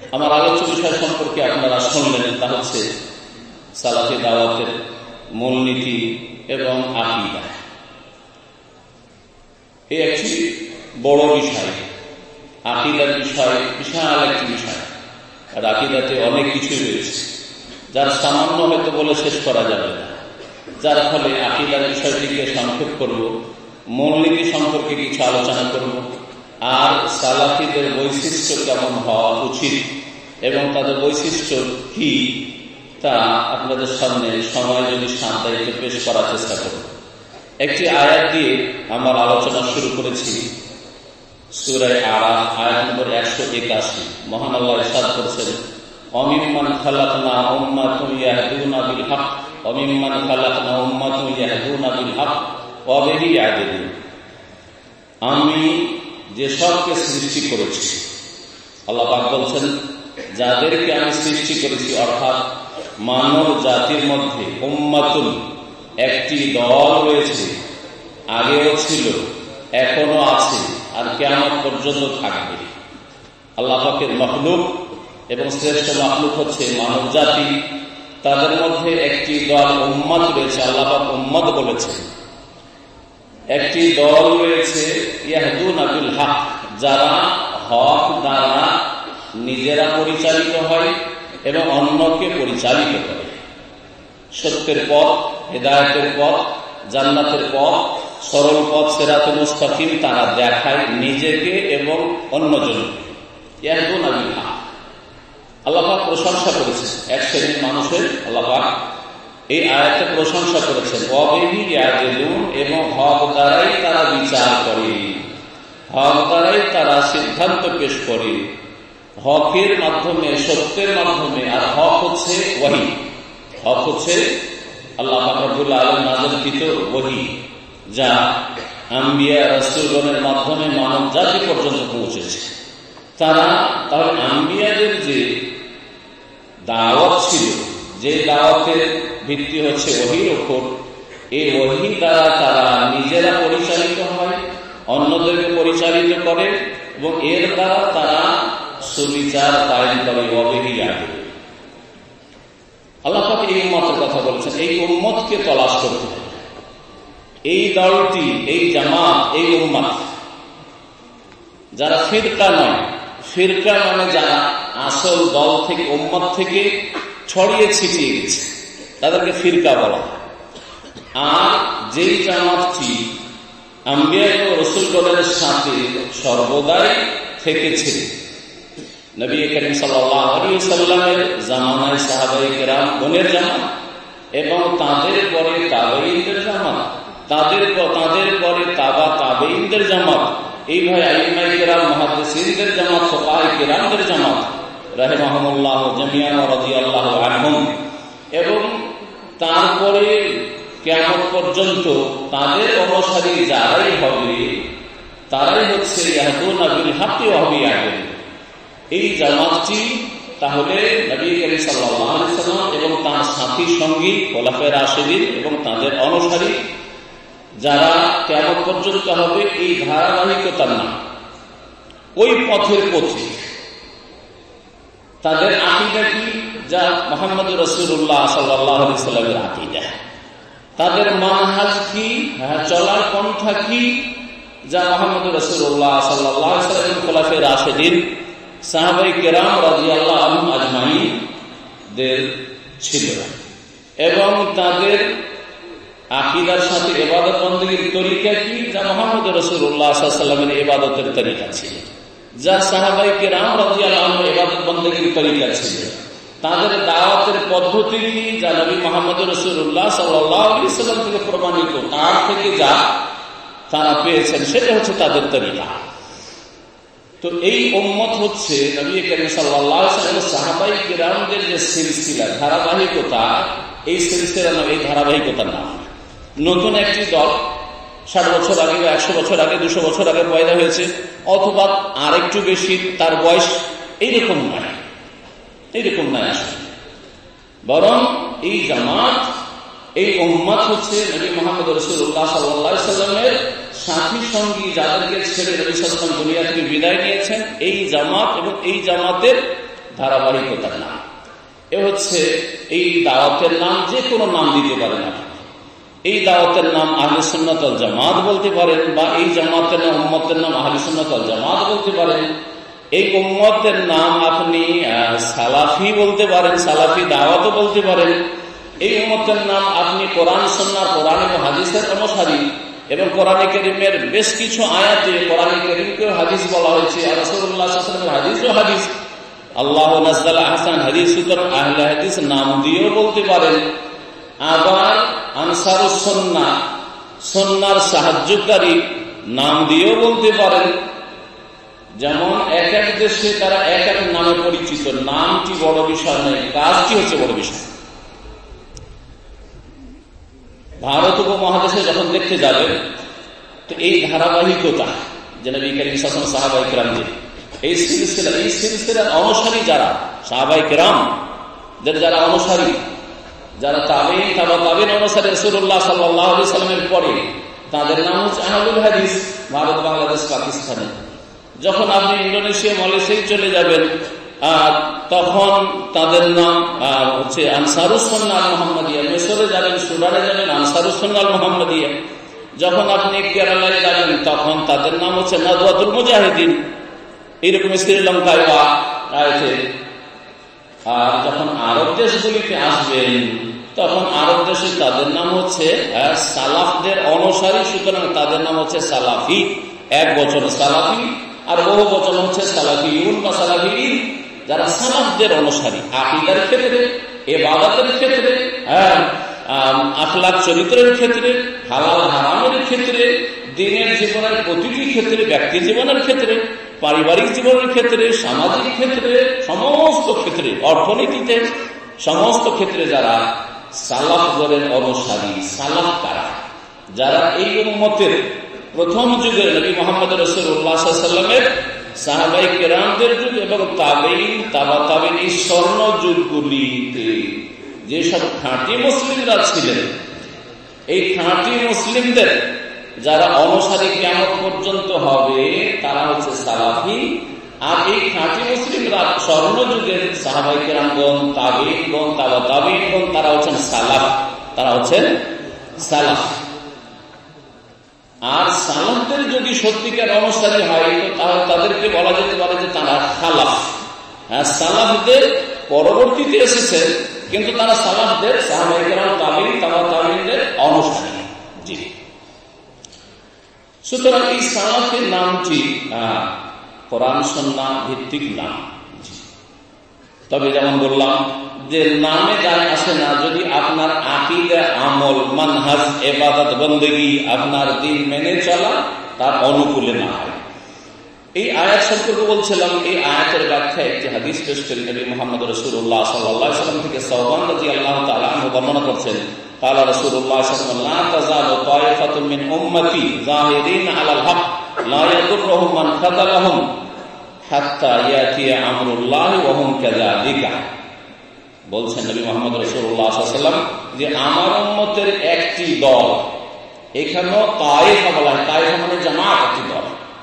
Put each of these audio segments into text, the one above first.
আমার আলোচ্য বিষয় সম্পর্কে আপনারা শুনলেন, তা হচ্ছে সালাফি দাওয়াতের মূলনীতি এবং আকীদা। এই একটি বড় বিষয়, আকীদার বিষয় বিশাল একটি বিষয়। আর আকীদাতে অনেক কিছুই রয়েছে, যার সামান্য হয়তো বলে শেষ করা যাবে না। যার ফলে আকীদার বিষয়টিকে সংক্ষেপ করব, মূলনীতি সম্পর্কে কিছু আলোচনা করব, আর সালাফিদের বৈশিষ্ট্য কেমন হওয়া উচিত এবং তাদের বৈশিষ্ট্য কি তা আপনাদের সামনে সময় যদি সান্তায়িত পেশ করার চেষ্টা করব। একটি আয়াত দিয়ে আমার আলোচনা শুরু করেছি। সূরা আরাফ আয়াত নম্বর 181। মহান আল্লাহ ইরশাদ করেছেন, অমিম্মান খালাকনা উম্মাতুন ইয়াহদুনা বিল হক অমিম্মান খালাকনা উম্মাতুন ইয়াহদুনা বিল হক ওয়া বিহি ইয়াদিলুন। আমি যে সবকে সৃষ্টি করেছি, আল্লাহ পাক বলছেন, যাদেরকে আমি সৃষ্টি করেছি অর্থাৎ মানব জাতির মধ্যে উম্মাতুন একটি দল রয়েছে, আগেও ছিল, এখনো আছে, আর কিয়ামত পর্যন্ত থাকবে। আল্লাহ পাকের মাখলুক এবং শ্রেষ্ঠ মাখলুক হচ্ছে মানব জাতি, তাদের মধ্যে একটি দল উম্মত রয়েছে। আল্লাহ পাক উম্মত বলেছেন। একটি দল রয়েছে ইয়াহদুনা বিল হক, যারা হক দ্বারা নিজেরা পরিচালিত হয় এবং অন্যকে পরিচালিত করে। সত্যের পথ, হেদায়েতের পথ, জান্নাতের পথ, সরল পথ সিরাতুল মুস্তাকিম তারা দেখায় নিজেকে এবং অন্যজনকে। ইয়াহদুনা বিল হক, আল্লাহ পাক প্রশংসা করেছেন এক শ্রেণীর মানুষের। আল্লাহ পাক এই আয়াতে প্রশংসা করেছেন, ওয়া বিহি ইয়াদিলুন, এবং হক দ্বারাই তারা বিচার করে, হক দ্বারাই তারা সিদ্ধান্ত পেশ করে, হকের মাধ্যমে, সত্যের মাধ্যমে। আর হক হচ্ছে ওয়াহী, হক হচ্ছে আল্লাহ পাক রব্বুল আলামিন নাযিলকৃত ওয়াহী, যা আম্বিয়া রাসূলগণের মাধ্যমে মানব জাতি পর্যন্ত পৌঁছেছে। তাহলে আম্বিয়াদের যে দাওয়াত ছিল, যে দাওয়াতের ভিত্তি হচ্ছে ওহীর উপর, এই ওহী দ্বারা তারা নিজেরা পরিচালিত হয়, অন্যদেরকে পরিচালিত করে এবং এর দ্বারা তারা সুবিচার কায়েম করে। আল্লাহ পাক এই উম্মতের কথা বলেছেন, এই উম্মতকে তলাশ করতে হবে। এই দলটি, এই জামাত, এই উম্মত, যারা ফিরকা নয়, ফিরকা মানে যারা আসল দল থেকে, উম্মত থেকে ছড়িয়ে ছিটিয়ে গেছে, তাদেরকে ফিরকা বলা। আর যেই জামাতটি আম্বিয়া ও রাসূলগণের সাথে সর্বদাই থেকেছে, নবী করিম সাল্লাল্লাহু আলাইহি ওয়াসাল্লামের জামানায় সাহাবায়ে কেরাম গণের জামাত, এবং তাদের পরে তাবেঈনদের জামাত, তাদের পরে তাবেঈনদের জামাত, এইভাবে আইম্মায়ে কেরাম, মুহাদ্দিসিনদের জামাত, ফুকাহায়ে কেরামদের জামাত রাহিমাহুমুল্লাহ জামিআন ওয়া রাদিয়াল্লাহু আনহুম। এবং তারপরে কিয়ামত পর্যন্ত তাদের অনুসারী যারাই হবে, তারাই হচ্ছে ইয়াহদুনা বিল হক ওয়া বিহি ইয়াদিলুন। এই জামাতটি তাহলে নবী করিম সাল্লাল্লাহু আলাইহি ওয়াসাল্লাম এবং তার সাথী সঙ্গী খোলাফায়ে রাশিদিন এবং তাদের অনুসারী যারা কিয়ামত পর্যন্ত হবে, এই ধারাবাহিকতার নাম, ওই পথের পথে তাদের আকীদা কি, যা মুহাম্মদ রাসূলুল্লাহ সাল্লাল্লাহু আলাইহি ওয়াসাল্লামের আকীদা। তাদের মানহাজ কি, চলার পন্থা কি, যা মুহাম্মদ রাসূলুল্লাহ সাল্লাল্লাহু আলাইহি ওয়াসাল্লাম, খোলাফায়ে রাশিদিন, সাহাবায়ে কেরাম রাদিয়াল্লাহু আনহুম আজমাইন দের ছিল। এবং তাদের আকীদার সাথে ইবাদত বন্দেগীর তরিকা কি, যা মুহাম্মদ রাসূলুল্লাহ সাল্লাল্লাহু আলাইহি ওয়াসাল্লামের ইবাদতের তরিকা ছিল, যা সাহাবায়ে কেরাম রাদিয়াল্লাহু আনহুম ইবাদত বন্দেগীর তরিকা ছিল। তাদের দাওয়াতের পদ্ধতি কি, যা নবী মুহাম্মদ রাসূলুল্লাহ সাল্লাল্লাহু আলাইহি ওয়াসাল্লাম থেকে প্রমাণিত, তার থেকে যা তারা পেয়েছেন, সেটা হচ্ছে তাদের তরিকা। তো এই উম্মত হচ্ছে নবী করিম সাল্লাল্লাহু আলাইহি ওয়াসাল্লাম সাহাবায়ে কেরামদের যে সিলসিলা, ধারাবাহিকতা, এই সিলসিলা নয়, এই ধারাবাহিকতা না। নতুন একটি দল 60 বছর আগে বা 100 বছর আগে, 200 বছর আগে পয়দা হয়েছে, অথবা আরেকটু বেশি তার বয়স, এইরকম নয়, এইরকম নয় আসলে। বরং এই জামাত, এই উম্মত হচ্ছে নবী মুহাম্মদ রাসূলুল্লাহ সাল্লাল্লাহু আলাইহি ওয়াসাল্লামের সাথী সঙ্গী, যাদেরকে ছেড়ে নবী সাল্লাল্লাহু আলাইহি ওয়াসাল্লাম দুনিয়া থেকে বিদায় নিয়েছেন, এই জামাত এবং এই জামাতের ধারাবাহিকতার নাম। এ হচ্ছে এই দাওয়াতের নাম, যে কোনো নাম দিতে পারেন আপনি। এই দাওয়াতের নাম আহলে সুন্নাত ওয়াল জামাত বলতে পারেন, বা এই জামাতের নাম উম্মতের নাম আহলে সুন্নাত ওয়াল জামাত বলতে পারেন। এই উম্মতের নাম আপনি সালাফি বলতে পারেন, সালাফি দাওয়াতও বলতে পারেন। এই উম্মতের নাম আপনি কোরআন সুন্নাহ, কোরআন এবং হাদিসের অনুসারী, এবং কোরআনে কারীমের বেশ কিছু আয়াতে কোরআনে কারীমকেও হাদিস বলা হয়েছে, আর রাসূলুল্লাহ সাল্লাল্লাহু আলাইহি ওয়াসাল্লামের হাদিসও হাদিস। আল্লাহু নাযালা আহসান হাদিস, সুতরাং আহলে হাদিস নাম দিয়েও বলতে পারেন। আবার আনসারুস সুন্নাহ, সুন্নাহর সাহায্যকারী নাম দিয়েও বলতে পারেন। যেমন এক এক দেশে তারা এক এক নামে পরিচিত, নামটি বড় বিষয় নয়, কাজটি হচ্ছে বড় বিষয়। ভারত উপমহাদেশে যখন দেখতে যাবেন, তো এই ধারাবাহিকতা যে নবী করিম সাল্লাল্লাহু আলাইহি ওয়াসাল্লাম, সাহাবায়ে কেরামদের এই সিলসিলার অনুসারী যারা, সাহাবায়ে কেরামদের যারা অনুসারী, যারা তাবেঈন, তাবা তাবেঈন অনুসারী রাসূলুল্লাহ সাল্লাল্লাহু আলাইহি ওয়াসাল্লামের পরে, তাদের নাম হচ্ছে আহলুল হাদিস। ভারত, বাংলাদেশ, পাকিস্তানে যখন আপনি ইন্দোনেশিয়া, মালয়েশিয়ায় চলে যাবেন, তখন তাদের নাম হচ্ছে আনসারুস সুন্নাহ আল মুহাম্মাদিয়া। মিশরে যাবেন, সুদানে যাবেন, আনসারুস সুন্নাহ আল মুহাম্মাদিয়া। যখন আপনি কেরালায় যাবেন, তখন তাদের নাম হচ্ছে নাদওয়াতুল মুজাহিদিন। এইরকম শ্রীলঙ্কায় আছে। আর যখন আরব দেশগুলিতে আসবেন, তখন আরব দেশে তাদের নাম হচ্ছে সালাফদের অনুসারী, সুতরাং তাদের নাম হচ্ছে সালাফি। এক বচন সালাফি, আর বহু বচন হচ্ছে সালাফিউন বা সালাফিন, যারা সালাফদের অনুসারী। আকীদার ক্ষেত্রে, ইবাদতের ক্ষেত্রে, আখলাক চরিত্রের ক্ষেত্রে, হালাল হারামের ক্ষেত্রে, দিনের জীবনের প্রতিটি ক্ষেত্রে, ব্যক্তি জীবনের ক্ষেত্রে, পারিবারিক জীবনের ক্ষেত্রে, সামাজিক ক্ষেত্রে, সমস্ত ক্ষেত্রে, অর্থনীতিতে, সমস্ত ক্ষেত্রে যারা সালাফদের অনুসারী, সালাফ কারা, যারা এই উম্মতের প্রথম যুগের নবী মুহাম্মদ রাসূলুল্লাহ সাল্লাল্লাহু আলাইহি ওয়াসাল্লামের সাহাবায়ে কেরামদের যুগ এবং তাবেঈন, তাবা তাবেঈন, এই স্বর্ণ যুগগুলিতে যেসব খাঁটি মুসলিমরা ছিলেন, এই খাঁটি মুসলিমদের যারা অনুসারী কিয়ামত পর্যন্ত হবে, তারা হচ্ছে সালাফি। আর এই খাঁটি মুসলিমরা স্বর্ণ যুগের সাহাবায়ে কেরামগণ, তাবেঈনগণ, তাবা তাবেঈনগণ, তারা হচ্ছেন সালাফ, তারা হচ্ছেন সালাফ। আর সালাফদের যদি সত্যিকার অনুসারী হয়, তো তাহলে তাদেরকে বলা যেতে পারে যে তারা খালাফ। হ্যাঁ, সালাফদের পরবর্তীতে এসেছে, কিন্তু তারা সালাফদের, সাহাবায়ে কেরাম, তাবেঈন, তাবা তাবেঈনদের অনুসারী। জি, সুতরাং এই সালাফের নামটি কোরআন সুন্নাহ ভিত্তিক নাম। তবে যেমন বললাম যে নামে যায় আসে না যদি আপনার আকীদা, আমল, মানহাজ, ইবাদত, বন্দেগী, আপনার দিন মেনে চলা তার অনুকূলে না হয়। এই আয়াত সম্পর্কে বলছিলাম, এই আয়াতের ব্যাখ্যা একটি হাদিস পেশ করি। নবী মুহাম্মদ রাসূলুল্লাহ সাল্লাল্লাহু আলাইহি ওয়াসাল্লাম থেকে সাওবান রাদিয়াল্লাহু তাআলা আনহু বর্ণনা করছেন, قال رسول الله صلى الله عليه وسلم لا تزال طائفة من أمتي ظاهرين على الحق لا يضرهم من خذلهم حتى يأتي أمر الله وهم كذلك। বলছেন নবী মুহাম্মদ রাসূলুল্লাহ সাল্লাল্লাহু আলাইহি ওয়াসাল্লাম যে আমার উম্মতের একটি দল, এখানেও তায়েফা বলা হয়, তায়েফা মানে জামাত, একটি দল,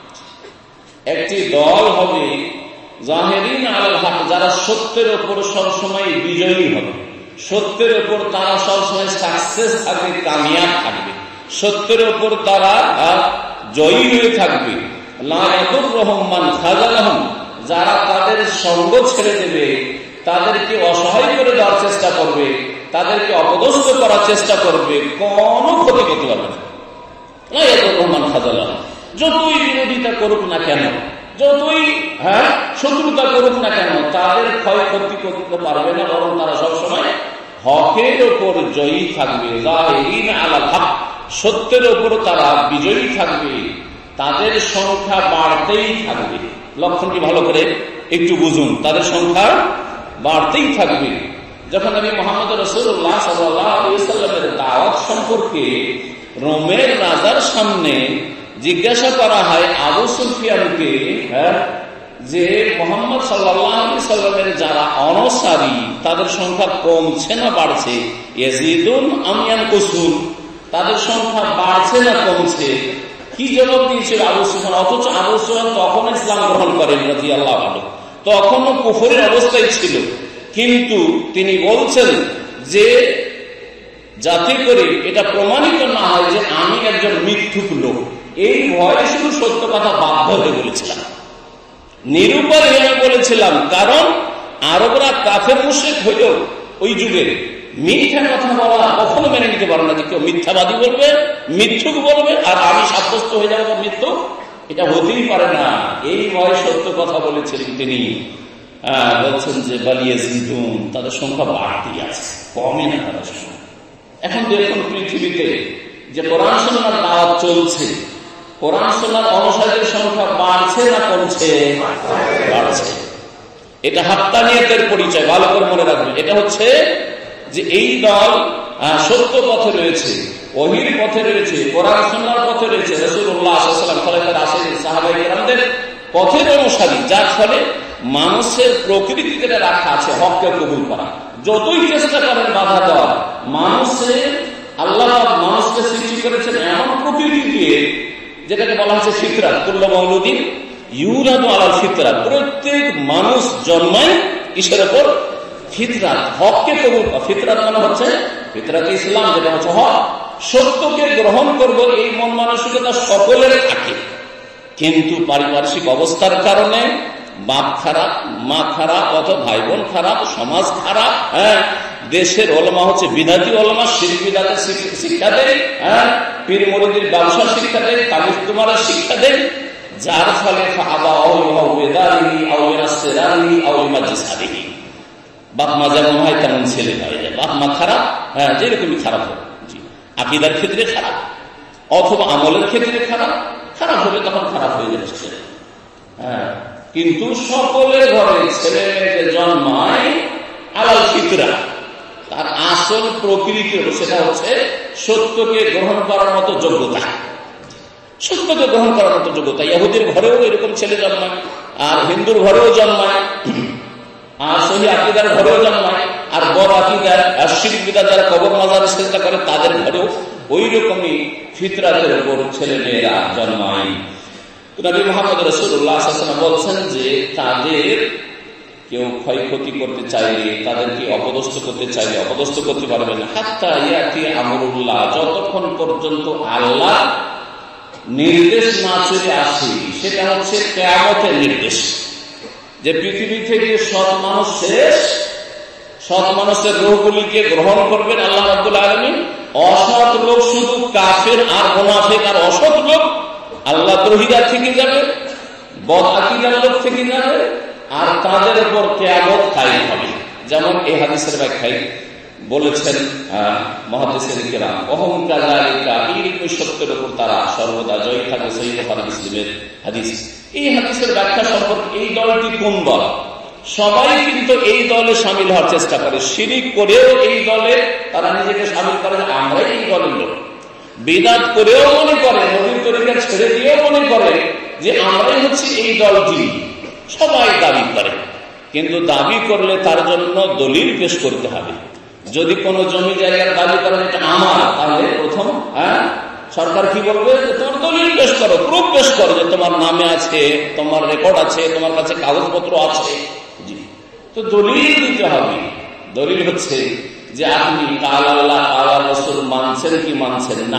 একটি দল হবে জাহিরিন আলাল হক, যারা সত্যের উপর সবসময় বিজয়ী হবে, সত্যের উপর তারা সবসময় সাকসেস থাকবে, কামিয়াব থাকবে, সত্যের উপর তারা জয়ী হয়ে থাকবে। লা ইয়াদুররুহুম মান খাযালাহুম, যারা তাদের সঙ্গ ছেড়ে দেবে, তাদেরকে অসহায় করে দেওয়ার চেষ্টা করবে, তাদেরকে অপদস্থ করার চেষ্টা করবে, কোনো ক্ষতি করতে পারবে না। লা ইয়াদুররুহুম মান খাযালাহুম, যতই বিরোধিতা করুক না কেন, যতই শত্রুতা করুক না কেন, তাদের ক্ষয়ক্ষতি করতে পারবে না, বরং তারা সবসময় হকের ওপর জয়ী থাকবে। যাহিরিন আলাল হক, সত্যের ওপর তারা বিজয়ী থাকবে, তাদের সংখ্যা বাড়তেই থাকবে। লক্ষণটি ভালো করে একটু বুঝুন, তাদের সংখ্যা বাড়তেই থাকবে। যখন নবী মুহাম্মদ রাসূলুল্লাহ সাল্লাল্লাহু আলাইহি ওয়াসাল্লামের দাওয়াত সম্পর্কে রোমের রাজার সামনে জিজ্ঞাসা করা হয় আবু সুফিয়ানকে, যে মুহাম্মদ সাল্লাল্লাহু আলাইহি ওয়াসাল্লামের যারা অনুসারী তাদের সংখ্যা কমছে না বাড়ছে, ইয়াজিদুন আম ইয়ানকুসুন, তাদের সংখ্যা বাড়ছে না কমছে, কি জবাব দিয়েছিল আবু সুফিয়ান? অথচ আবু সুফিয়ান তখন ইসলাম গ্রহণ করেন রাদিয়াল্লাহু আনহু, তখনও কুফরের অবস্থায় ছিল, কিন্তু তিনি বলছেন যে যাতে করে এটা প্রমাণিত না হয় যে আমি একজন মিথ্যুক লোক, এই ভয়ে শুধু সত্য কথা বাধ্য হয়ে বলেছিলাম, নিরুপায় আমি বলেছিলাম। কারণ আরবরা কাফের মুশরিক হইলেও ওই যুগে মিথ্যা কথা বলা কখনো মেনে নিতে পারে না, যে কেউ মিথ্যাবাদী বলবে, মিথ্যুক বলবে, আর আমি সাব্যস্ত হয়ে যাবো মিথ্যুক, এটা হতেই পারে না। এই ভয়ে সত্য কথা বলেছিলেন তিনি। বলছেন যে বালিয়ে জিদুন, তাদের সংখ্যা বাড়তি আছে, কমই না তাদের সংখ্যা। এখন দেখুন পৃথিবীতে যে কোরআন সুন্নাহর দাওয়াত চলছে, কোরআন সুন্নাহর অনুসারীদের সংখ্যা বাড়ছে না কমছে? বাড়ছে। এটা হাক্কানিয়তের পরিচয়, ভালো করে মনে রাখবেন। এটা হচ্ছে যে এই দল সত্য পথে রয়েছে, ওহীর পথে রয়েছে, কোরআন সুন্নাহর পথে রয়েছে, রাসূলুল্লাহ সাল্লাল্লাহু আলাইহি ওয়াসাল্লাম খলিফায়ে রাশিদিন সাহাবায়ে কেরামদের পথের অনুসারী, যার ফলে মানুষের প্রকৃতি যেটা রাখা আছে হককে কবুল করা, যতই চেষ্টা করেন বাধা দেওয়া, মানুষের আল্লাহ মানুষকে সৃষ্টি করেছেন এমন প্রকৃতি দিয়ে, যেটাকে বলা হচ্ছে ফিতরাত, কুল্লু মাউলুদিন ইউলাদু আলাল ফিতরাত, প্রত্যেক মানুষ জন্মায় কিসের উপর? ফিতরাত, হককে কবুল করা। ফিতরাত মানে হচ্ছে ফিতরাত ইসলাম, যেটা হচ্ছে হক, সত্যকে গ্রহণ করব, এই মন মানসিকতা সকলের থাকে। কিন্তু পারিপার্শ্বিক অবস্থার কারণে বাপ খারাপ, মা খারাপ, অথবা ভাই বোন খারাপ, সমাজ খারাপ, দেশের ওলামা হচ্ছে বিদাতি ওলামা, শিরক বিদাতের শিক্ষা দেয়, পীর মুরিদের ব্যবসা শিক্ষা দেয়, তাবিজ তুমারা শিক্ষা দেয়, যার ফলে বাপ মা যেমন হয় তেমন ছেলে হয়ে যায়। বাপ মা খারাপ, যেরকমই খারাপ হবে, আকীদার ক্ষেত্রে খারাপ অথবা আমলের ক্ষেত্রে খারাপ, খারাপ হবে তখন খারাপ হয়ে যাচ্ছে। কিন্তু সকলের ঘরে ছেলে মেয়ে জন্মায় আলাল ফিতরা, তার আসল প্রকৃতি সেটা হচ্ছে সত্যকে গ্রহণ করার মতো যোগ্যতা, সত্যকে গ্রহণ করার মতো যোগ্যতা। ইহুদির ঘরেও এরকম ছেলে জন্মায়, আর হিন্দুর ঘরেও জন্মায়, আর সহি আকীদার ঘরেও জন্মায়, আর বড় আকীদার আর শিরক বিদআত যারা কবর মাজারের চেষ্টা করে তাদের ঘরেও ওই রকমই ফিতরাতের উপর ছেলে মেয়েরা জন্মায়। নবী মুহাম্মদ রাসূলুল্লাহ সাল্লাল্লাহু আলাইহি ওয়াসাল্লাম বলছেন যে তাদের কেউ ক্ষয়ক্ষতি করতে চাইলে, তাদেরকে অপদস্থ করতে চাইলে অপদস্থ করতে পারবে না, হাত্তা ইয়াতি আমরুল্লাহ, যতক্ষণ পর্যন্ত আল্লাহ নির্দেশ না চলে আসে। সেটা হচ্ছে কিয়ামতের নির্দেশ, যে পৃথিবী থেকে সৎ মানুষ শেষ, সৎ মানুষের রূহগুলিকে গ্রহণ করবেন আল্লাহ রাব্বুল আলামিন, অসৎ লোক শুধু কাফের আর মুনাফিক আর অসৎ লোক আল্লাহ দ্রোহীরা থেকে যাবে, বদ আকীদার লোক থেকে যাবে, আর তাদের উপর কিয়ামত কায়েম হবে। যেমন এই হাদিসের ব্যাখ্যায় বলেছেন মুহাদ্দিসিন কিরাম, ওহম কাযালিকা, এই সত্যের উপর তারা সর্বদা জয়ী থাকে। সহিহ বুখারী মুসলিমের হাদিস। এই হাদিসের ব্যাখ্যা সম্পর্কে এই দলটি কোন দল? সবাই কিন্তু এই দলে শামিল হওয়ার চেষ্টা করে, শিরিক করেও এই দলে তারা নিজেকে শামিল করে, আমরাই এই দলের লোক। বিদআত করেও মনে করে, নবীর তরিকা ছেড়ে দিয়েও মনে করে যে আমরাই হচ্ছে এই দলটি, সবাই দাবি করে। কিন্তু দাবি করলে তার জন্য দলিল পেশ করতে হবে। যদি কোনো জমি জায়গার দাবি করেন এটা আমার, তাহলে প্রথম সরকার কি বলবে? তোমার দলিল পেশ করো, প্রুফ পেশ করো যে তোমার নামে আছে, তোমার রেকর্ড আছে, তোমার কাছে কাগজপত্র আছে। জি, তো দলিল দিতে হবে। দলিল হচ্ছে যে আপনি কাল আল্লাহ কাল রাসূল মানছেন কি মানছেন না,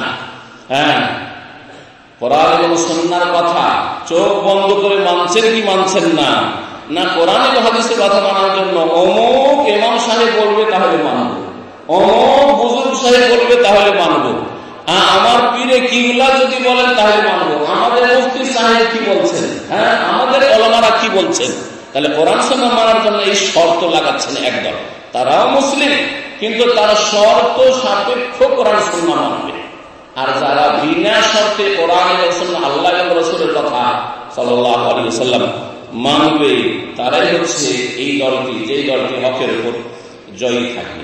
কোরআন এবং সুন্নাহর কথা চোখ বন্ধ করে মানছেন কি মানছেন না, না কোরআন এবং হাদিসের কথা মানার জন্য অমুক ইমাম সাহেব বলবে তাহলে মানব, অমুক বুজুর্গ সাহেব বলবে তাহলে মানব, আমার পীরে কিবলা যদি বলেন তাহলে মানব, আমাদের মুফতি সাহেব কি বলছেন, আমাদের উলামারা কি বলছেন। তাহলে কোরআন সুন্নাহ মানার জন্য এই শর্ত লাগাচ্ছেন একদল। তারাও মুসলিম, কিন্তু তারা শর্ত সাপেক্ষ কোরআন সুন্নাহ মানবে। আর যারা বিনা শর্তে কোরআন এবং সুন্নাহ, আল্লাহ এবং রাসূলের কথা সাল্লাল্লাহু আলাইহি ওয়াসাল্লাম মানবে, তারাই হচ্ছে এই দলটি, যে দলটি হকের উপর জয়ী থাকবে।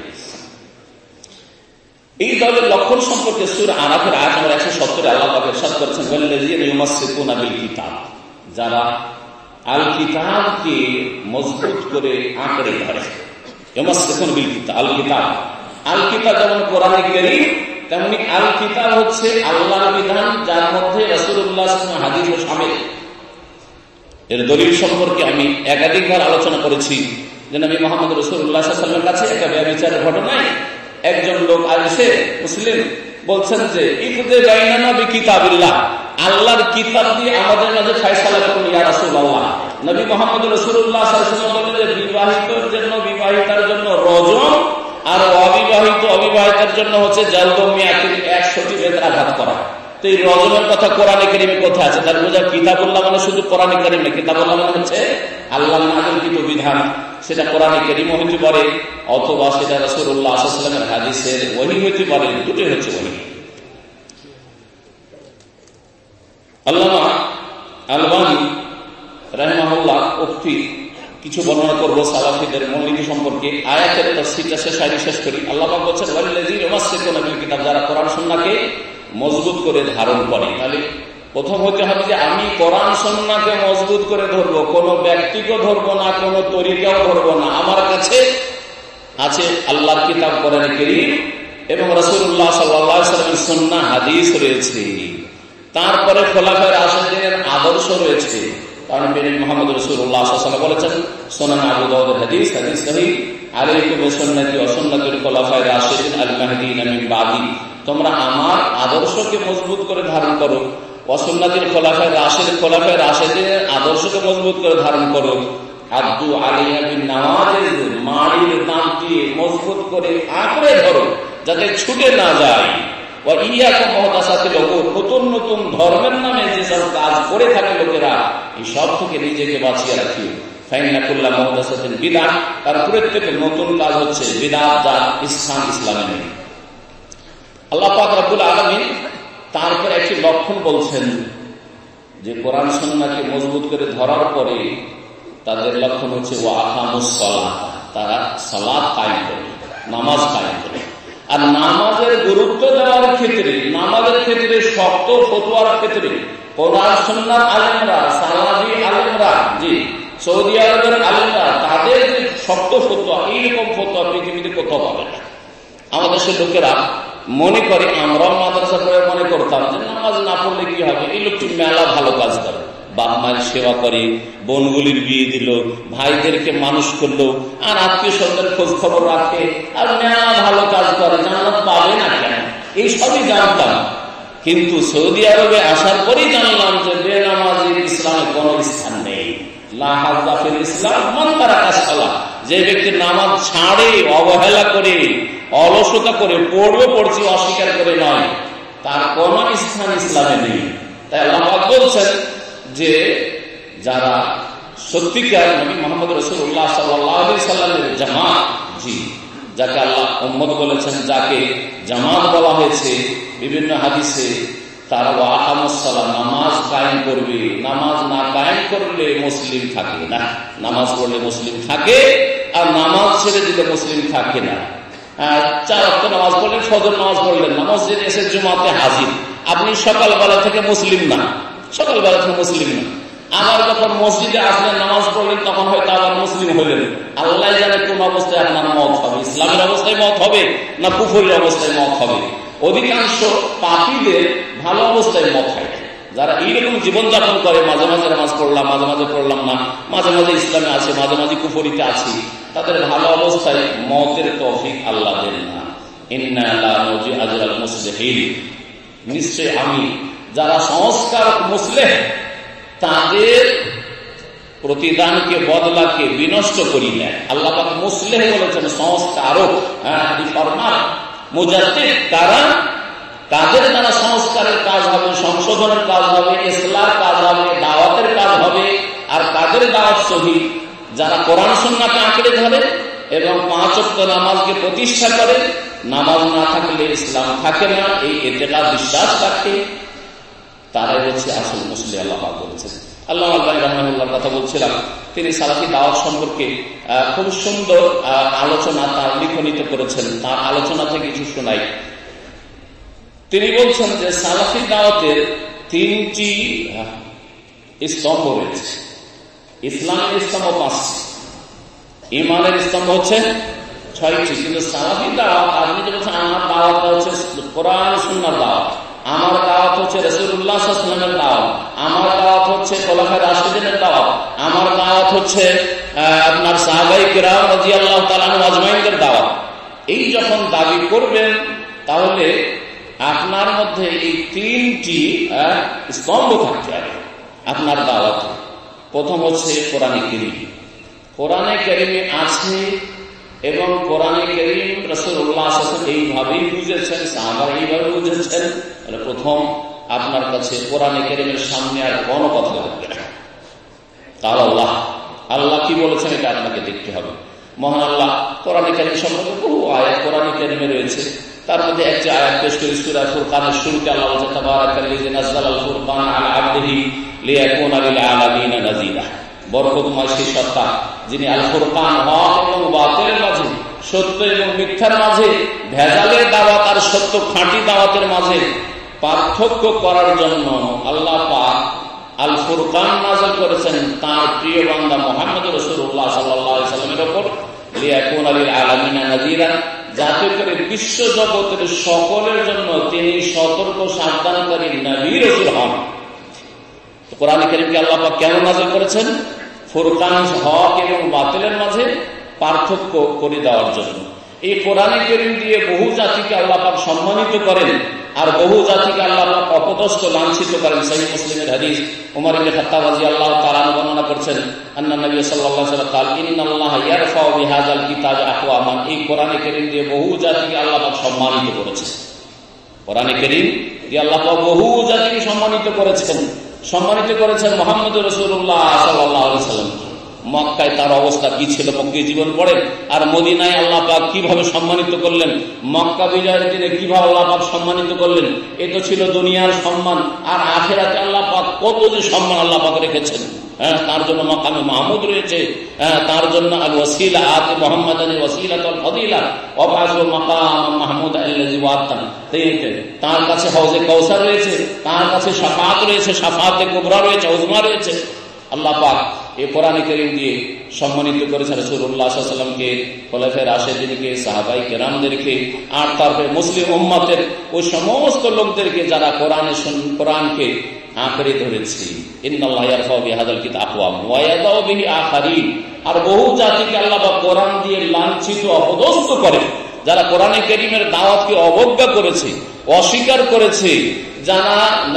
এই দলের লক্ষণ সম্পর্কে সূরা আরাফের আয়াত নম্বর 170 আল্লাহ পাক ইরশাদ করেছেন, ওয়াল্লাযীনা ইউমাসসিকুনা বিল কিতাব, যারা আল কিতাবকে মজবুত করে আঁকড়ে ধরে। ইউমাসসিকুনা বিল কিতাব, আল কিতাব, আল কিতাব যেমন কোরআনে কারীম, তেমনি আল কিতাব হচ্ছে আল্লাহর বিধান, যার মধ্যে রাসূলুল্লাহ সাল্লাল্লাহু আলাইহি ওয়াসাল্লাম হাদিসও শামিল। এর দলিল সম্পর্কে আমি একাধিকবার আলোচনা করেছি যে নবী মুহাম্মদ রাসূলুল্লাহ সাল্লাল্লাহু আলাইহি ওয়াসাল্লামের কাছে একটা ব্যভিচারের ঘটনায় একজন লোক আসে, মুসলিম, বলছেন যে ইকদে বাইনানা বিকিতাবিল্লাহ, আল্লাহর কিতাব দিয়ে আমাদের মাঝে ফয়সালা করুন ইয়া রাসূলুল্লাহ। নবী মুহাম্মদ রাসূলুল্লাহ সাল্লাল্লাহু আলাইহি ওয়াসাল্লাম বললেন যে বিবাহিতের জন্য বিবাহিতার জন্য রজম, আর অবিবাহিতার জন্য হচ্ছে জালদমিয়াতির 100টি বেত্রাঘাত করা। তো এই রজমের কথা কোরআনে কারিমে কোথায় আছে? তার বোঝা কিতাবুল্লাহ মানে শুধু কোরআনে কারিম না, কিতাবুল্লাহ মানে হচ্ছে আল্লাহর নাযিলকৃত বিধান। সেটা কোরআনে কারিমও হতে পারে অথবা সেটা রাসূলুল্লাহ সাল্লাল্লাহু আলাইহি ওয়াসাল্লামের হাদিসের ওহী হতে পারে, দুটোই হচ্ছে ওহী। আল্লামা আলবানী রাহিমাহুল্লাহ উক্তি কিছু বর্ণনা করবো সালাফিদের মূলনীতি সম্পর্কে। আয়াতের তাফসীরটা শেষ করি। আল্লাহ পাক বলেছেন ওয়াল্লাযীনা ইউমাসসিকুনা বিল কিতাব, যারা কোরআন সুন্নাহকে মজবুত করে ধারণ করে। তাহলে প্রথম হতে হবে যে আমি কোরআন সুন্নাহকে মজবুত করে ধরবো, কোন ব্যক্তিকে ধরবো না, কোন তরিকাও ধরবো না। আমার কাছে আছে আল্লাহর কিতাব কোরআন কারীম এবং রাসূলুল্লাহ সাল্লাল্লাহু আলাইহি ওয়াসাল্লামের সুন্নাহ হাদিস রয়েছে। তারপরে খোলাফায়ে রাশিদিনের আদর্শ রয়েছে, কারণ মুহাম্মদ রাসূলুল্লাহ সাল্লাল্লাহু আলাইহি ওয়াসাল্লাম বলেছেন সুনান আবু দাউদের হাদিস সহিহ, আলাইকুম বিসুন্নতি ওয়া সুন্নাতুল খোলাফায়ে রাশিদিন আল মাহদিয়িন মিন বাদি, তোমরা আমার আদর্শকে মজবুত করে ধারণ করো, ওয়া সুন্নাতুল খোলাফায়ে রাশিদিনের আদর্শকে মজবুত করে ধারণ করো। আদু আলাইহা বিন নাওয়াজিজ, মাড়ির দাঁত দিয়ে মজবুত করে আঁকড়ে ধরো যাতে ছুটে না যায়। ওয়া ইয়াকুম মুহদাসাতিল উমুর, নতুন নতুন ধর্মের নামে যেসব কাজ করে থাকে লোকেরা, এই সব থেকে নিজেকে বাঁচিয়ে রাখিও। ফাইন্না কুল্লা মুহদাসাতিন বিদআহ, আর প্রত্যেক নতুন কাজ হচ্ছে বিদআত, যা ইসলামে নেই। আল্লাহ পাক রব্বুল আলামিন তারপর একটি লক্ষণ বলছেন যে কোরআন সুন্নাহকে মজবুত করে ধরার পরে তাদের লক্ষণ হচ্ছে ওয়া আকামুস সালাত, তারা সালাত কায়েম করে, নামাজ কায়েম করে। আর নামাজের গুরুত্ব দেওয়ার ক্ষেত্রে, নামাজের ক্ষেত্রে শক্ত ফতোয়ার ক্ষেত্রে কোরআন সুন্নাহর আলেমরা, সালাফি আলেমরা, জি সৌদি আরবের আলেমরা, তাদের যে শক্ত ফতোয়া, এইরকম ফতোয়া পৃথিবীতে কোথাও পাবে না। আমাদের সে লোকেরা মনে করে, আমরাও মাদ্রাসা করে মনে করতাম যে নামাজ না পড়লে কি হবে, এই লোকটি মেলা ভালো কাজ করে, বাপ মায়ের সেবা করে, বোনগুলির বিয়ে দিল, ভাইদেরকে মানুষ করলো, আর আত্মীয় স্বজনের খোঁজ খবর রাখে, আর মেলা ভালো কাজ করে, জান্নাত পাবে না কেন, এই সবই জানতাম। কিন্তু সৌদি আরবে আসার পরেই জানলাম যে বেনামাজির ইসলামে কোন স্থান নেই। লা হাযা ফিল ইসলাম মান তারাকা সালাহ, যে ব্যক্তি নামাজ ছাড়ে, অবহেলা করে, অলসতা করে, পড়ছি অস্বীকার করে নয়, তার কোন স্থান ইসলামে নেই। তাই আল্লাহ পাক বলছেন যে যারা সত্যিকার নবী মুহাম্মদ রাসূলুল্লাহ সাল্লাল্লাহু আলাইহি ওয়াসাল্লামের জামাত, জি যাকে আল্লাহ উম্মত বলেছেন, যাকে জামাত বলা হয়েছে বিভিন্ন হাদিসে, তারা ওয়া আকামুস সালাত, নামাজ কায়েম করবে। নামাজ না কায়েম করলে মুসলিম থাকে না, নামাজ পড়লে মুসলিম থাকে, আর নামাজ ছেড়ে দিলে মুসলিম থাকে না। 4 ওয়াক্ত নামাজ পড়লেন, ফজর নামাজ পড়লেন না, মসজিদে এসে জুমাতে হাজির, আপনি সকালবেলা থেকে মুসলিম না, সকালবেলা থেকে মুসলিম না। আবার যখন মসজিদে আসলেন, নামাজ পড়লেন, তখন হয়তো আবার মুসলিম হলেন। আল্লাহ জানে কোন অবস্থায় আপনার মত হবে, ইসলামের অবস্থায় মত হবে না কুফরের অবস্থায় মত হবে। অধিকাংশ পাপীদের ভালো অবস্থায় মত হয়। যারা এইরকম জীবনযাপন করে, মাঝে মাঝে নামাজ পড়লাম, মাঝে মাঝে পড়লাম না, মাঝে মাঝে ইসলামে আছে, মাঝে মাঝে কুফরিতে আছি, তাদের ভালো অবস্থায় মতের তৌফিক আল্লাহ দেন না। ইন্না লা নুজি আজরাল মুসলিহিন, নিশ্চয় আমি যারা সংস্কার মুসলিহ, তাদের প্রতিদানকে, বদলাকে বিনষ্ট করি না। আল্লাহ পাক মুসলিহ বলেছেন, সংস্কারক, রিফর্মার, মুজাদ্দিদ, কারা? কাদের দ্বারা সংস্কারের কাজ হবে, সংশোধনের কাজ হবে, ইসলামের কাজ হবে, দাওয়াতের কাজ হবে। আর কাদের দাওয়াত সহি? যারা কোরআন সুন্নাহকে আঁকড়ে ধরে এবং 5 ওয়াক্ত নামাজকে প্রতিষ্ঠা করে। নামাজ না থাকলে ইসলাম থাকে না, এই এতেকাদ বিশ্বাস রাখে, তারাই হচ্ছে আসল মুসলিম। আল্লাহ পাক বলেছেন। আল্লাহ আলবানী রাহমাহুল্লাহর কথা বলছিলাম, তিনি সালাফি দাওয়াত সম্পর্কে খুব সুন্দর আলোচনা তার লিখনিতে করেছেন। তার আলোচনা থেকে কিছু শোনাই। তিনি বলছেন যে সালাফি দাওয়াতের 3টি স্তম্ভ রয়েছে। ইসলামের স্তম্ভ 5টি, ইমানের স্তম্ভ হচ্ছে 6টি। কিন্তু সালাফি দাওয়াত, আপনি যে বলছেন আমার দাওয়াতটা হচ্ছে কোরআন সুন্নাহর দাওয়াত, আমার দাওয়াত হচ্ছে রাসূলুল্লাহ সাল্লাল্লাহু আলাইহি ওয়াসাল্লামের দাওয়াত, আমার দাওয়াত হচ্ছে খোলাফায়ে রাশিদিনের দাওয়াত, আমার দাওয়াত হচ্ছে আপনার সাহাবায়ে কিরাম রাদিয়াল্লাহু তাআলা আনহুম আজমাইনদের দাওয়াত। এই যখন দাবি করবেন তাহলে আপনার মধ্যে এই তিনটি স্তম্ভ থাকতে হবে আপনার দাওয়াতে। প্রথম হচ্ছে কোরআনে কারীম। কোরআনে কারীমে আছে এবং কোরআনে কারীম রাসূলুল্লাহ সাল্লাল্লাহু আলাইহি ওয়াসাল্লাম এইভাবেই বুঝেছেন, সাহাবারা এইভাবে বুঝেছেন। তাহলে প্রথম আপনার কাছে কোরআনে কারীমের সামনে আর কোনো কথা লাগবে না। তাহলে আল্লাহ কি বলেছেন এটা আপনাকে দেখতে হবে। মহান আল্লাহ কোরআনে কারীম সম্পর্কে বহু আয়াত কোরআনে কারীমে রয়েছে। তার মধ্যে একটি আয়াত পেশ করে সূরা ফুরকানের শুরুতে আল্লাহ বলেছেন, তাবারাকাল্লাযী নাযালাল ফুরকানা আলা আবদিহি লিয়াকুনা লিল আলামিনা নাযীরা। বরকতময় সেই সত্তা যিনি আল ফুরকান, হক এবং বাতিলের মাঝে, সত্য এবং মিথ্যার মাঝে, ভেজালের দাওয়াত আর সত্য খাঁটি দাওয়াতের মাঝে পার্থক্য করার জন্য আল্লাহ পাক আল ফুরকান নাযিল করেছেন তার প্রিয় বান্দা মুহাম্মদ রাসূলুল্লাহ সাল্লাল্লাহু আলাইহি ওয়াসাল্লামের উপর, লিয়াকুনা লিল আলামিনা নাযীরা, যাতে করে বিশ্ব জগতের সকলের জন্য তিনি সতর্ক সাবধানকারী নবী রাসূল হন। কোরআন কারীমকে আল্লাহ পাক কেন নাযিল করেছেন? ফুরকান, হক এবং বাতিলের মাঝে পার্থক্য করে দেওয়ার জন্য। এই কোরআন কারীম দিয়ে বহু জাতিকে আল্লাহ পাক সম্মানিত করেন আর বহু জাতিকে আল্লাহ পাক অপদস্থ লাঞ্ছিত করেন। সহিহ মুসলিমের হাদিস, ওমর ইবনে খাত্তাব রাদিয়াল্লাহু তাআলা বর্ণনা করছেন, আন্না নবী সাল্লাল্লাহু আলাইহি ওয়াসাল্লাম قال ইন্নাল্লাহা ইয়ারফাউ বিহাযাল কিতাব আকওয়ামান। এই কোরআন কারীম দিয়ে বহু জাতিকে আল্লাহ পাক সম্মানিত করেছেন। কোরআন কারীম দিয়ে আল্লাহ পাক বহু জাতিকে সম্মানিত করেছেন মুহাম্মদুর রাসূলুল্লাহ সাল্লাল্লাহু আলাইহি ওয়াসাল্লাম। মক্কায় তার অবস্থা কি ছিল মক্কায় জীবন পড়েন, আর মদিনায় আল্লাহ পাক কিভাবে সম্মানিত করলেন, মক্কা বিজয়ের দিনে কিভাবে আল্লাহ পাক সম্মানিত করলেন। এ তো ছিল দুনিয়ার সম্মান, আর আখিরাতে আল্লাহ পাক কত যে সম্মান আল্লাহ পাক রেখেছেন। তার জন্য মাকামে মাহমুদ রয়েছে, তার জন্য আল ওয়াসিলা আতি মুহাম্মাদানি ওয়াসিলাতুল ফাদিলা ওয়া বা'সু মাকাম মাহমুদ আল্লাযী ওয়াতান। তার কাছে হাউজে কাউসার রয়েছে, তার কাছে শাফাআত রয়েছে, শাফাআতে কুবরা রয়েছে, উজমা রয়েছে। আল্লাহ পাক এই কোরআন কারীম দিয়ে সম্মানিত করেছেন রাসূলুল্লাহ সাল্লাল্লাহু আলাইহি ওয়াসাল্লামকে, খোলাফায়ে রাশিদিনকে, সাহাবায়ে কেরামদেরকে, আর তারপরে মুসলিম উম্মতের ওই সমস্ত লোকদেরকে যারা কোরআনকে আঁকড়ে ধরেছে। ইন্নাল্লাহা ইয়ারফাউ বিহাযাল কিতাব আকওয়াম ওয়া ইয়াদাউ বিহি আখারিন। আর বহু জাতিকে আল্লাহ পাক কোরআন দিয়ে লাঞ্ছিত, অপদস্থ করে। যারা কোরআন কারীমের দাওয়াতকে অবজ্ঞা করেছে, অস্বীকার করেছে, যারা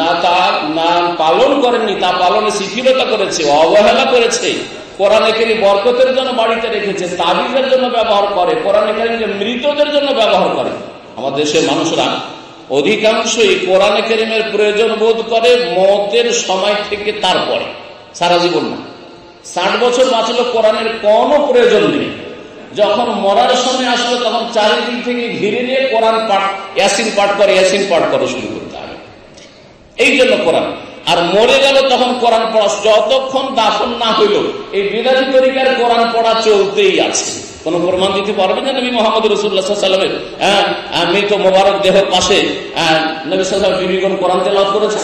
না পালন করেননি, তা পালনে শিথিলতা করেছে, অবহেলা করেছে, কোরআন কারীম বরকতের জন্য বাড়িতে রেখেছে, তাবিজের জন্য ব্যবহার করে, কোরআন কারীমকে মৃতদের জন্য ব্যবহার করে। আমাদের দেশের মানুষরা অধিকাংশই কোরআন কারীমের প্রয়োজন বোধ করে মওতের সময় থেকে, তারপরে সারা জীবন না। 60 বছর বাঁচলো, কোরআনের কোনো প্রয়োজন নেই। যখন মরার সময় আসলো তখন চারিদিক থেকে ঘিরে নিয়ে কোরআন পাঠ, ইয়াসিন পাঠ করে শুরু করতে হবে। এই জন্য কোরআন। আর মরে গেল তখন কোরআন পড়া, যতক্ষণ দাফন না হইল এই বিদাতি তরিকার কোরআন পড়া চলতেই আছে। কোন প্রমাণ দিতে পারবে না নবী মুহাম্মদ রাসূলুল্লাহ সাল্লাল্লাহু আলাইহি ওয়াসাল্লামের মৃত মোবারক দেহের পাশে নবী সাল্লাল্লাহু আলাইহি ওয়াসাল্লাম বিবিগণ কোরআন তেলাওয়াত করেছেন?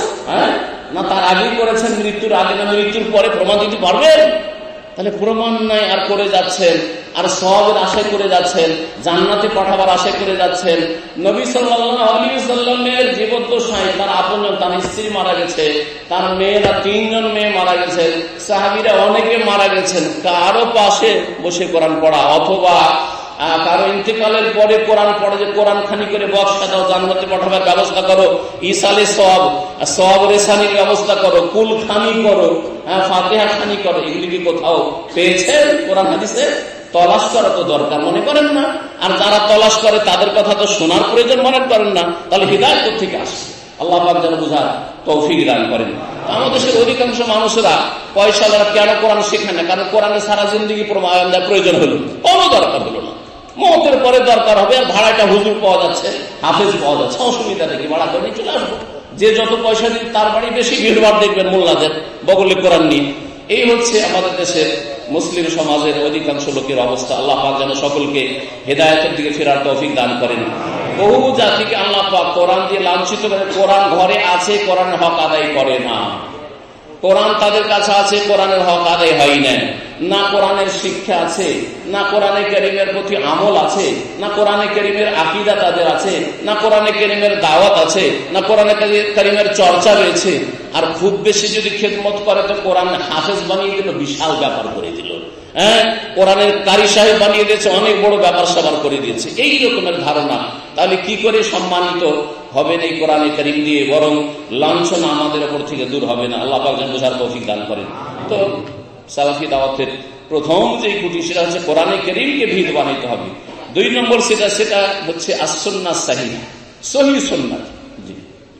না তার আগেই করেছেন, মৃত্যুর আগে না মৃত্যুর পরে? প্রমাণ দিতে পারবেন? তাহলে প্রমাণ নাই, আর করে যাচ্ছেন, আর সওয়াবের আশায় করে যাচ্ছেন, জান্নাতে পাঠাবার আশায় করে যাচ্ছেন। নবী সাল্লাল্লাহু আলাইহি ওয়াসাল্লামের জীবদ্দশায় তার আপনজন, তার স্ত্রী মারা গেছে, তার মেয়েরা 3 জন মেয়ে মারা গেছে, সাহাবীরা অনেকে মারা গেছেন। কারো পাশে বসে কোরআন পড়া, অথবা কারো ইন্তেকালের পরে কোরআন পড়ে যে কোরআন খানি করে বক্সা দাও, জান্নাতে পাঠাবার ব্যবস্থা করো, ইসালে সওয়াব রেসানির ব্যবস্থা করো, কুল খানি করো, ফাতিহা খানি করো, এগুলি কি কোথাও পেয়েছেন কোরআন হাদিসে? তলাশ করা তো দরকার মনে করেন না। আর যারা তলাশ করে তাদের কথা তো শোনার প্রয়োজন মনে করেন না। তাহলে হিদায়াত কোথেকে আসে? আল্লাহ পাক যেন বুঝার তৌফিক দান করেন। আমাদের দেশের অধিকাংশ মানুষেরা পয়সা দ্বারা কেন কোরআন শেখে না? কারণ কোরআনে সারা জিন্দগি প্রয়োজন হলো, কোনো দরকার হলো না। মওতের পরে দরকার হবে, আর ভাড়াটা হুজুর পাওয়া যাচ্ছে, হাফেজ পাওয়া যাচ্ছে, অসুবিধা দেখি ভাড়া করে নিয়ে চলে আসবো। যে যত পয়সা দিন তার বাড়ি বেশি ভিড়ভাড় দেখবেন মোল্লাদের বগলে কোরআন নিয়ে। এই হচ্ছে আমাদের দেশের মুসলিম সমাজের অধিকাংশ লোকের অবস্থা। আল্লাহ পাক যেন সকলকে হেদায়েতের দিকে ফেরার তৌফিক দান করেন। বহু জাতিকে আল্লাহ পাক কোরআন দিয়ে লাঞ্ছিত করে। কোরআন ঘরে আছে, কোরআন হক আদায় করে না। কোরআন তাদের কাছে আছে, কোরআনের হক আদায় হয় না, না কোরআনের শিক্ষা আছে, না কোরআনে কারীমের প্রতি আমল আছে, না কোরআনে কারীমের আকীদা তাদের আছে, না কোরআনে কারীমের দাওয়াত আছে, না কোরআনে কারীমের চর্চা রয়েছে। আর খুব বেশি যদি খেদমত করে তো কোরআন হাফেজ বানিয়ে দিল, বিশাল ব্যাপার করে দিল। হ্যাঁ, কোরআনের কারি সাহেব বানিয়ে দিয়েছে, অনেক বড় ব্যাপার স্যাপার করে দিয়েছে, এই রকমের ধারণা। তাহলে কি করে সম্মানিত হবেন এই কোরআনে কারীম দিয়ে? বরং লাঞ্ছনা আমাদের ওপর থেকে দূর হবে না। আল্লাহ পাক যেন বোঝার তৌফিক দান করেন। তো সালাফি দাওয়াতের প্রথম যে খুঁটি সেটা হচ্ছে কোরআনে কারীমকে ভিত বানাইতে হবে। 2 নম্বর সেটা হচ্ছে as-সুন্নাহ সাহিহ, সহিহ সুন্নাত। জি,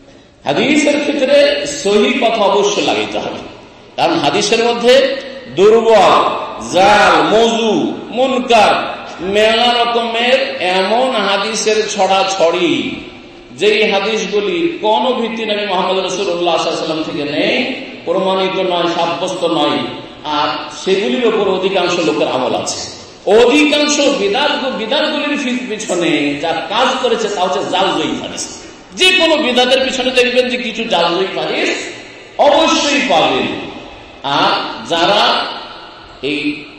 হাদিসের ক্ষেত্রে সহিহ কথা অবশ্যই লাগাইতে হবে, কারণ হাদিসের মধ্যে দুর্বল, জাল, মওযু, মুনকার, মেলা রকমের এমন হাদিসের ছড়াছড়ি, যেই হাদিসগুলি কোন ভিত্তি নবী মুহাম্মদ রাসূলুল্লাহ সাল্লাল্লাহু আলাইহি ওয়াসাল্লাম থেকে নেই, প্রমাণিত নয়, সাব্যস্ত নয়, আর সেগুলির উপর অধিকাংশ লোকের আমল আছে। অধিকাংশ বিদাতগুলির পিছনে যা কাজ করেছে তা হচ্ছে জালজয়ী হাদিস। যে কোনো বিদাতের পিছনে দেখবেন যে কিছু জালজয়ী হাদিস অবশ্যই পাবেন। আর যারা এই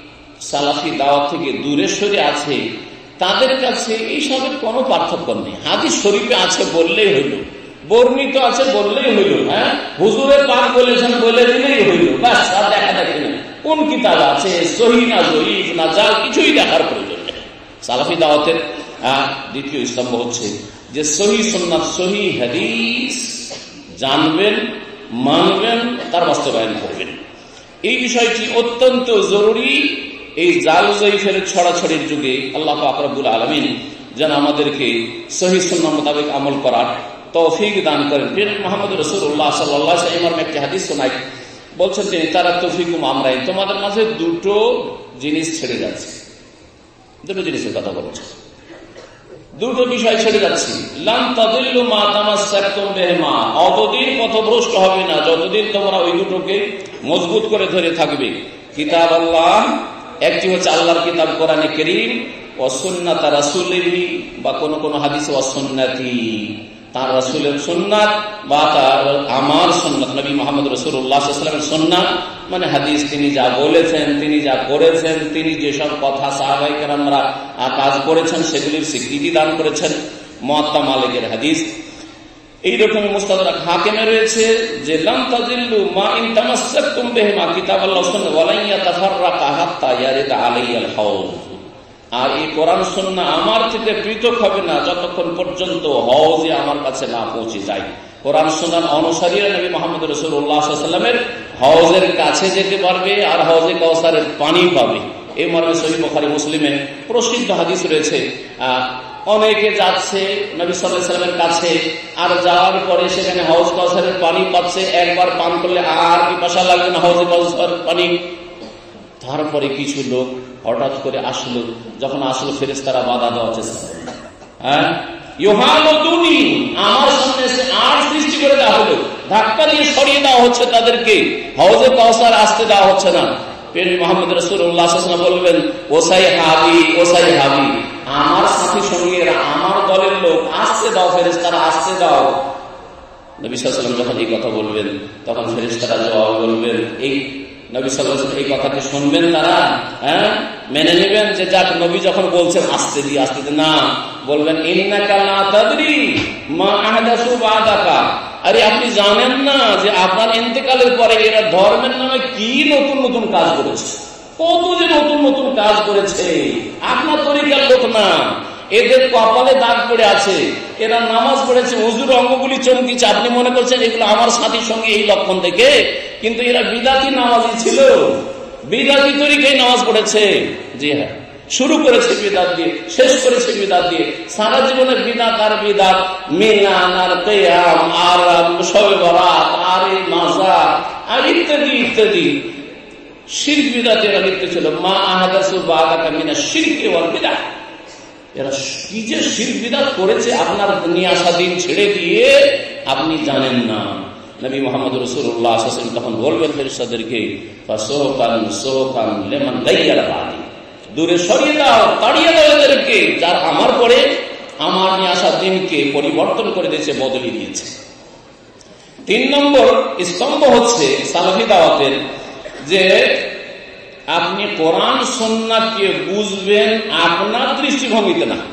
সালাফি দাওয়াত থেকে দূরে সরে আছে তাদের কাছে এইসবের কোনো পার্থক্য নেই। হাদিস শরীফে আছে বললেই হইল, বর্ণিত আছে বললেই হইল, হ্যাঁ, হুজুরে পাক বলেছেন বলে দিলেই হইল, ব্যাস। আর দেখা দেখি না কোন কিতাব আছে, সহিহ না জয়ীফ না জাল, কিছুই দেখার প্রয়োজন নেই। সালাফি দাওয়াতের দ্বিতীয় স্তম্ভ হচ্ছে যে সহিহ সুন্নাত, সহিহ হাদিস জানবেন, মানবেন, তার বাস্তবায়ন করবেন। এই বিষয়টি অত্যন্ত জরুরি। এই জাল জয়ীফের ছড়াছড়ির যুগে আল্লাহ পাক রব্বুল আলামিন যেন আমাদেরকে সহিহ সুন্নাহ মোতাবেক আমল করার তৌফিক দান করেন। প্রিয় মুহাম্মদ রাসূলুল্লাহ সাল্লাল্লাহু আলাইহি ওয়াসাল্লাম একটি হাদিস শোনায়, বলছেন তিনি, তারা তৌফিকুম আমরাইন, তোমাদের মাঝে দুটো জিনিস ছেড়ে যাচ্ছে। দুটো জিনিসের কথা বলছে, দুটো বিষয় ছেড়ে যাচ্ছে। লান তাদিল্লু মা তামাসসাকতুম বিহিমা, অতদিন পথভ্রষ্ট হবে না যতদিন তোমরা ওই দুটোকে মজবুত করে ধরে থাকবে। কিতাব আল্লাহ, একটি হচ্ছে আল্লাহর কিতাব কোরআনে কারীম, ওয়া সুন্নাত রাসূলিহি, বা কোন কোন হাদিসে ওয়া সুন্নতি, তার রাসূলের সুন্নাত বা তার আমার সুন্নাত, নবী মুহাম্মদ রাসূলুল্লাহ সাল্লাল্লাহু আলাইহি ওয়াসাল্লামের সুন্নাত মানে হাদিস, তিনি যা বলেছেন, তিনি যা করেছেন, তিনি যেসব কথা সাহাবায়ে কেরামরা কাজ করেছেন সেগুলির স্বীকৃতি দান করেছেন। মুয়াত্তা মালিকের হাদিস। এইরকম মুস্তাদরাক হাকিমে রয়েছে যে লাম তাজিল্লু মা ইন তামাসসাকতুম বিহিমা কিতাবাল্লাহ সুন্নাহ ওয়া লা ইয়াতাফাররাকা হাত্তা ইয়ারিদা আলাইয়াল হাউজ। আর এই কোরআন সুন্নাহ আমার থেকে পৃথক হবে না যতক্ষণ পর্যন্ত হওজে আমার কাছে না পৌঁছে যায়। কোরআন সুন্নাহ অনুসারীরা নবী মুহাম্মদ রাসূলুল্লাহ সাল্লাল্লাহু আলাইহি ওয়াসাল্লামের হওজের কাছে যেতে পারবে আর হওজে কাউসারের পানি পাবে। এই মর্মে সহিহ বুখারী মুসলিমে প্রসিদ্ধ হাদিস রয়েছে। অনেকে যাচ্ছে নবী সাল্লাল্লাহু আলাইহি ওয়াসাল্লামের কাছে, আর যাওয়ার পরে সেখানে হওজ কাউসারের পানি পাচ্ছে, একবার পান করলে আর পিপাসা লাগবে না হওজে কাউসারের পানি। তারপরে কিছু লোক হঠাৎ করে আসলো, যখন আসলো ফেরেশতারা বাধা দেওয়া চেষ্টা করল, হ্যাঁ, ইউহালুদুনি, আমার সামনে এসে আর সৃষ্টি করে দেওয়া হলো, ধাক্কা দিয়ে সরিয়ে দেওয়া হচ্ছে তাদেরকে, হওজে কাউসার আসতে দেওয়া হচ্ছে না। প্রিয় মুহাম্মদ রাসূলুল্লাহ সাল্লাল্লাহু আলাইহি ওয়াসাল্লাম বলবেন, ওসাই হাবি, ওসাই হাবি, আমার সাথী সঙ্গীরা, আমার দলের লোক, আসতে দাও ফেরেশতারা, আসতে দাও। নবী সাল্লাল্লাহু আলাইহি ওয়াসাল্লাম যখন এই কথা বলবেন তখন ফেরেশতারা জবাব বলবেন, এই নবী সাল্লাল্লাহু আলাইহি ওয়াসাল্লাম এই কথাকে শুনবেন তারা, হ্যাঁ, মেনে নেবেন যে যাক নবী যখন বলছেন আসতে দি, আসতে দি, না, বলবেন ইন্নাকা লা তাদরি মা আহদাসু বাদাকা, আরে আপনি জানেন না যে আপনার ইন্তেকালের পরে এরা ধর্মের নামে কি নতুন নতুন কাজ করেছে, কত যে নতুন নতুন কাজ করেছে। আপনার তরিকার লোক না, এদের কপালে দাগ পড়ে আছে, এরা নামাজ পড়েছে, হুজুর অঙ্গগুলি চমকিছে, আপনি মনে করছেন এগুলো আমার সাথীর সঙ্গে এই লক্ষণ থেকে, কিন্তু এরা বিদাতি নামাজি ছিল, বিদাতি তরিকায় নামাজ পড়েছে। জি হ্যাঁ, শুরু করেছে বিদাত দিয়ে, শেষ করেছে বিদাত দিয়ে, সারা জীবনের বিদাত আর বিদাত, মিলান আর কিয়াম আর শবে বরাত আর মাজার আর ইত্যাদি ইত্যাদি শিরক বিদাতে এরা লিপ্ত ছিল। মা আহদাসু বাদাকা মিনাশ শিরকি ওয়াল বিদআহ, এরা কি যে শিরক বিদআত করেছে আপনার নিয়ে আসা দিন ছেড়ে দিয়ে আপনি জানেন না। নবী মুহাম্মদ রাসূলুল্লাহ সাল্লাল্লাহু আলাইহি ওয়াসাল্লাম তখন বলবেন ফেরেশতাদেরকে, ফাসুকান সুকান লিমান গায়্যারা বাদি, দূরে সরিয়ে দাও, তাড়িয়ে দাও এদেরকে, যার আমার পরে আমার নিয়ে আসা দিনকে পরিবর্তন করে দিয়েছে, বদলে দিয়েছে। তিন নম্বর স্তম্ভ হচ্ছে সালাফি দাওয়াতের যে আপনি কোরআন সুন্নাহকে বুঝবেন আপনার দৃষ্টিভঙ্গিতে না।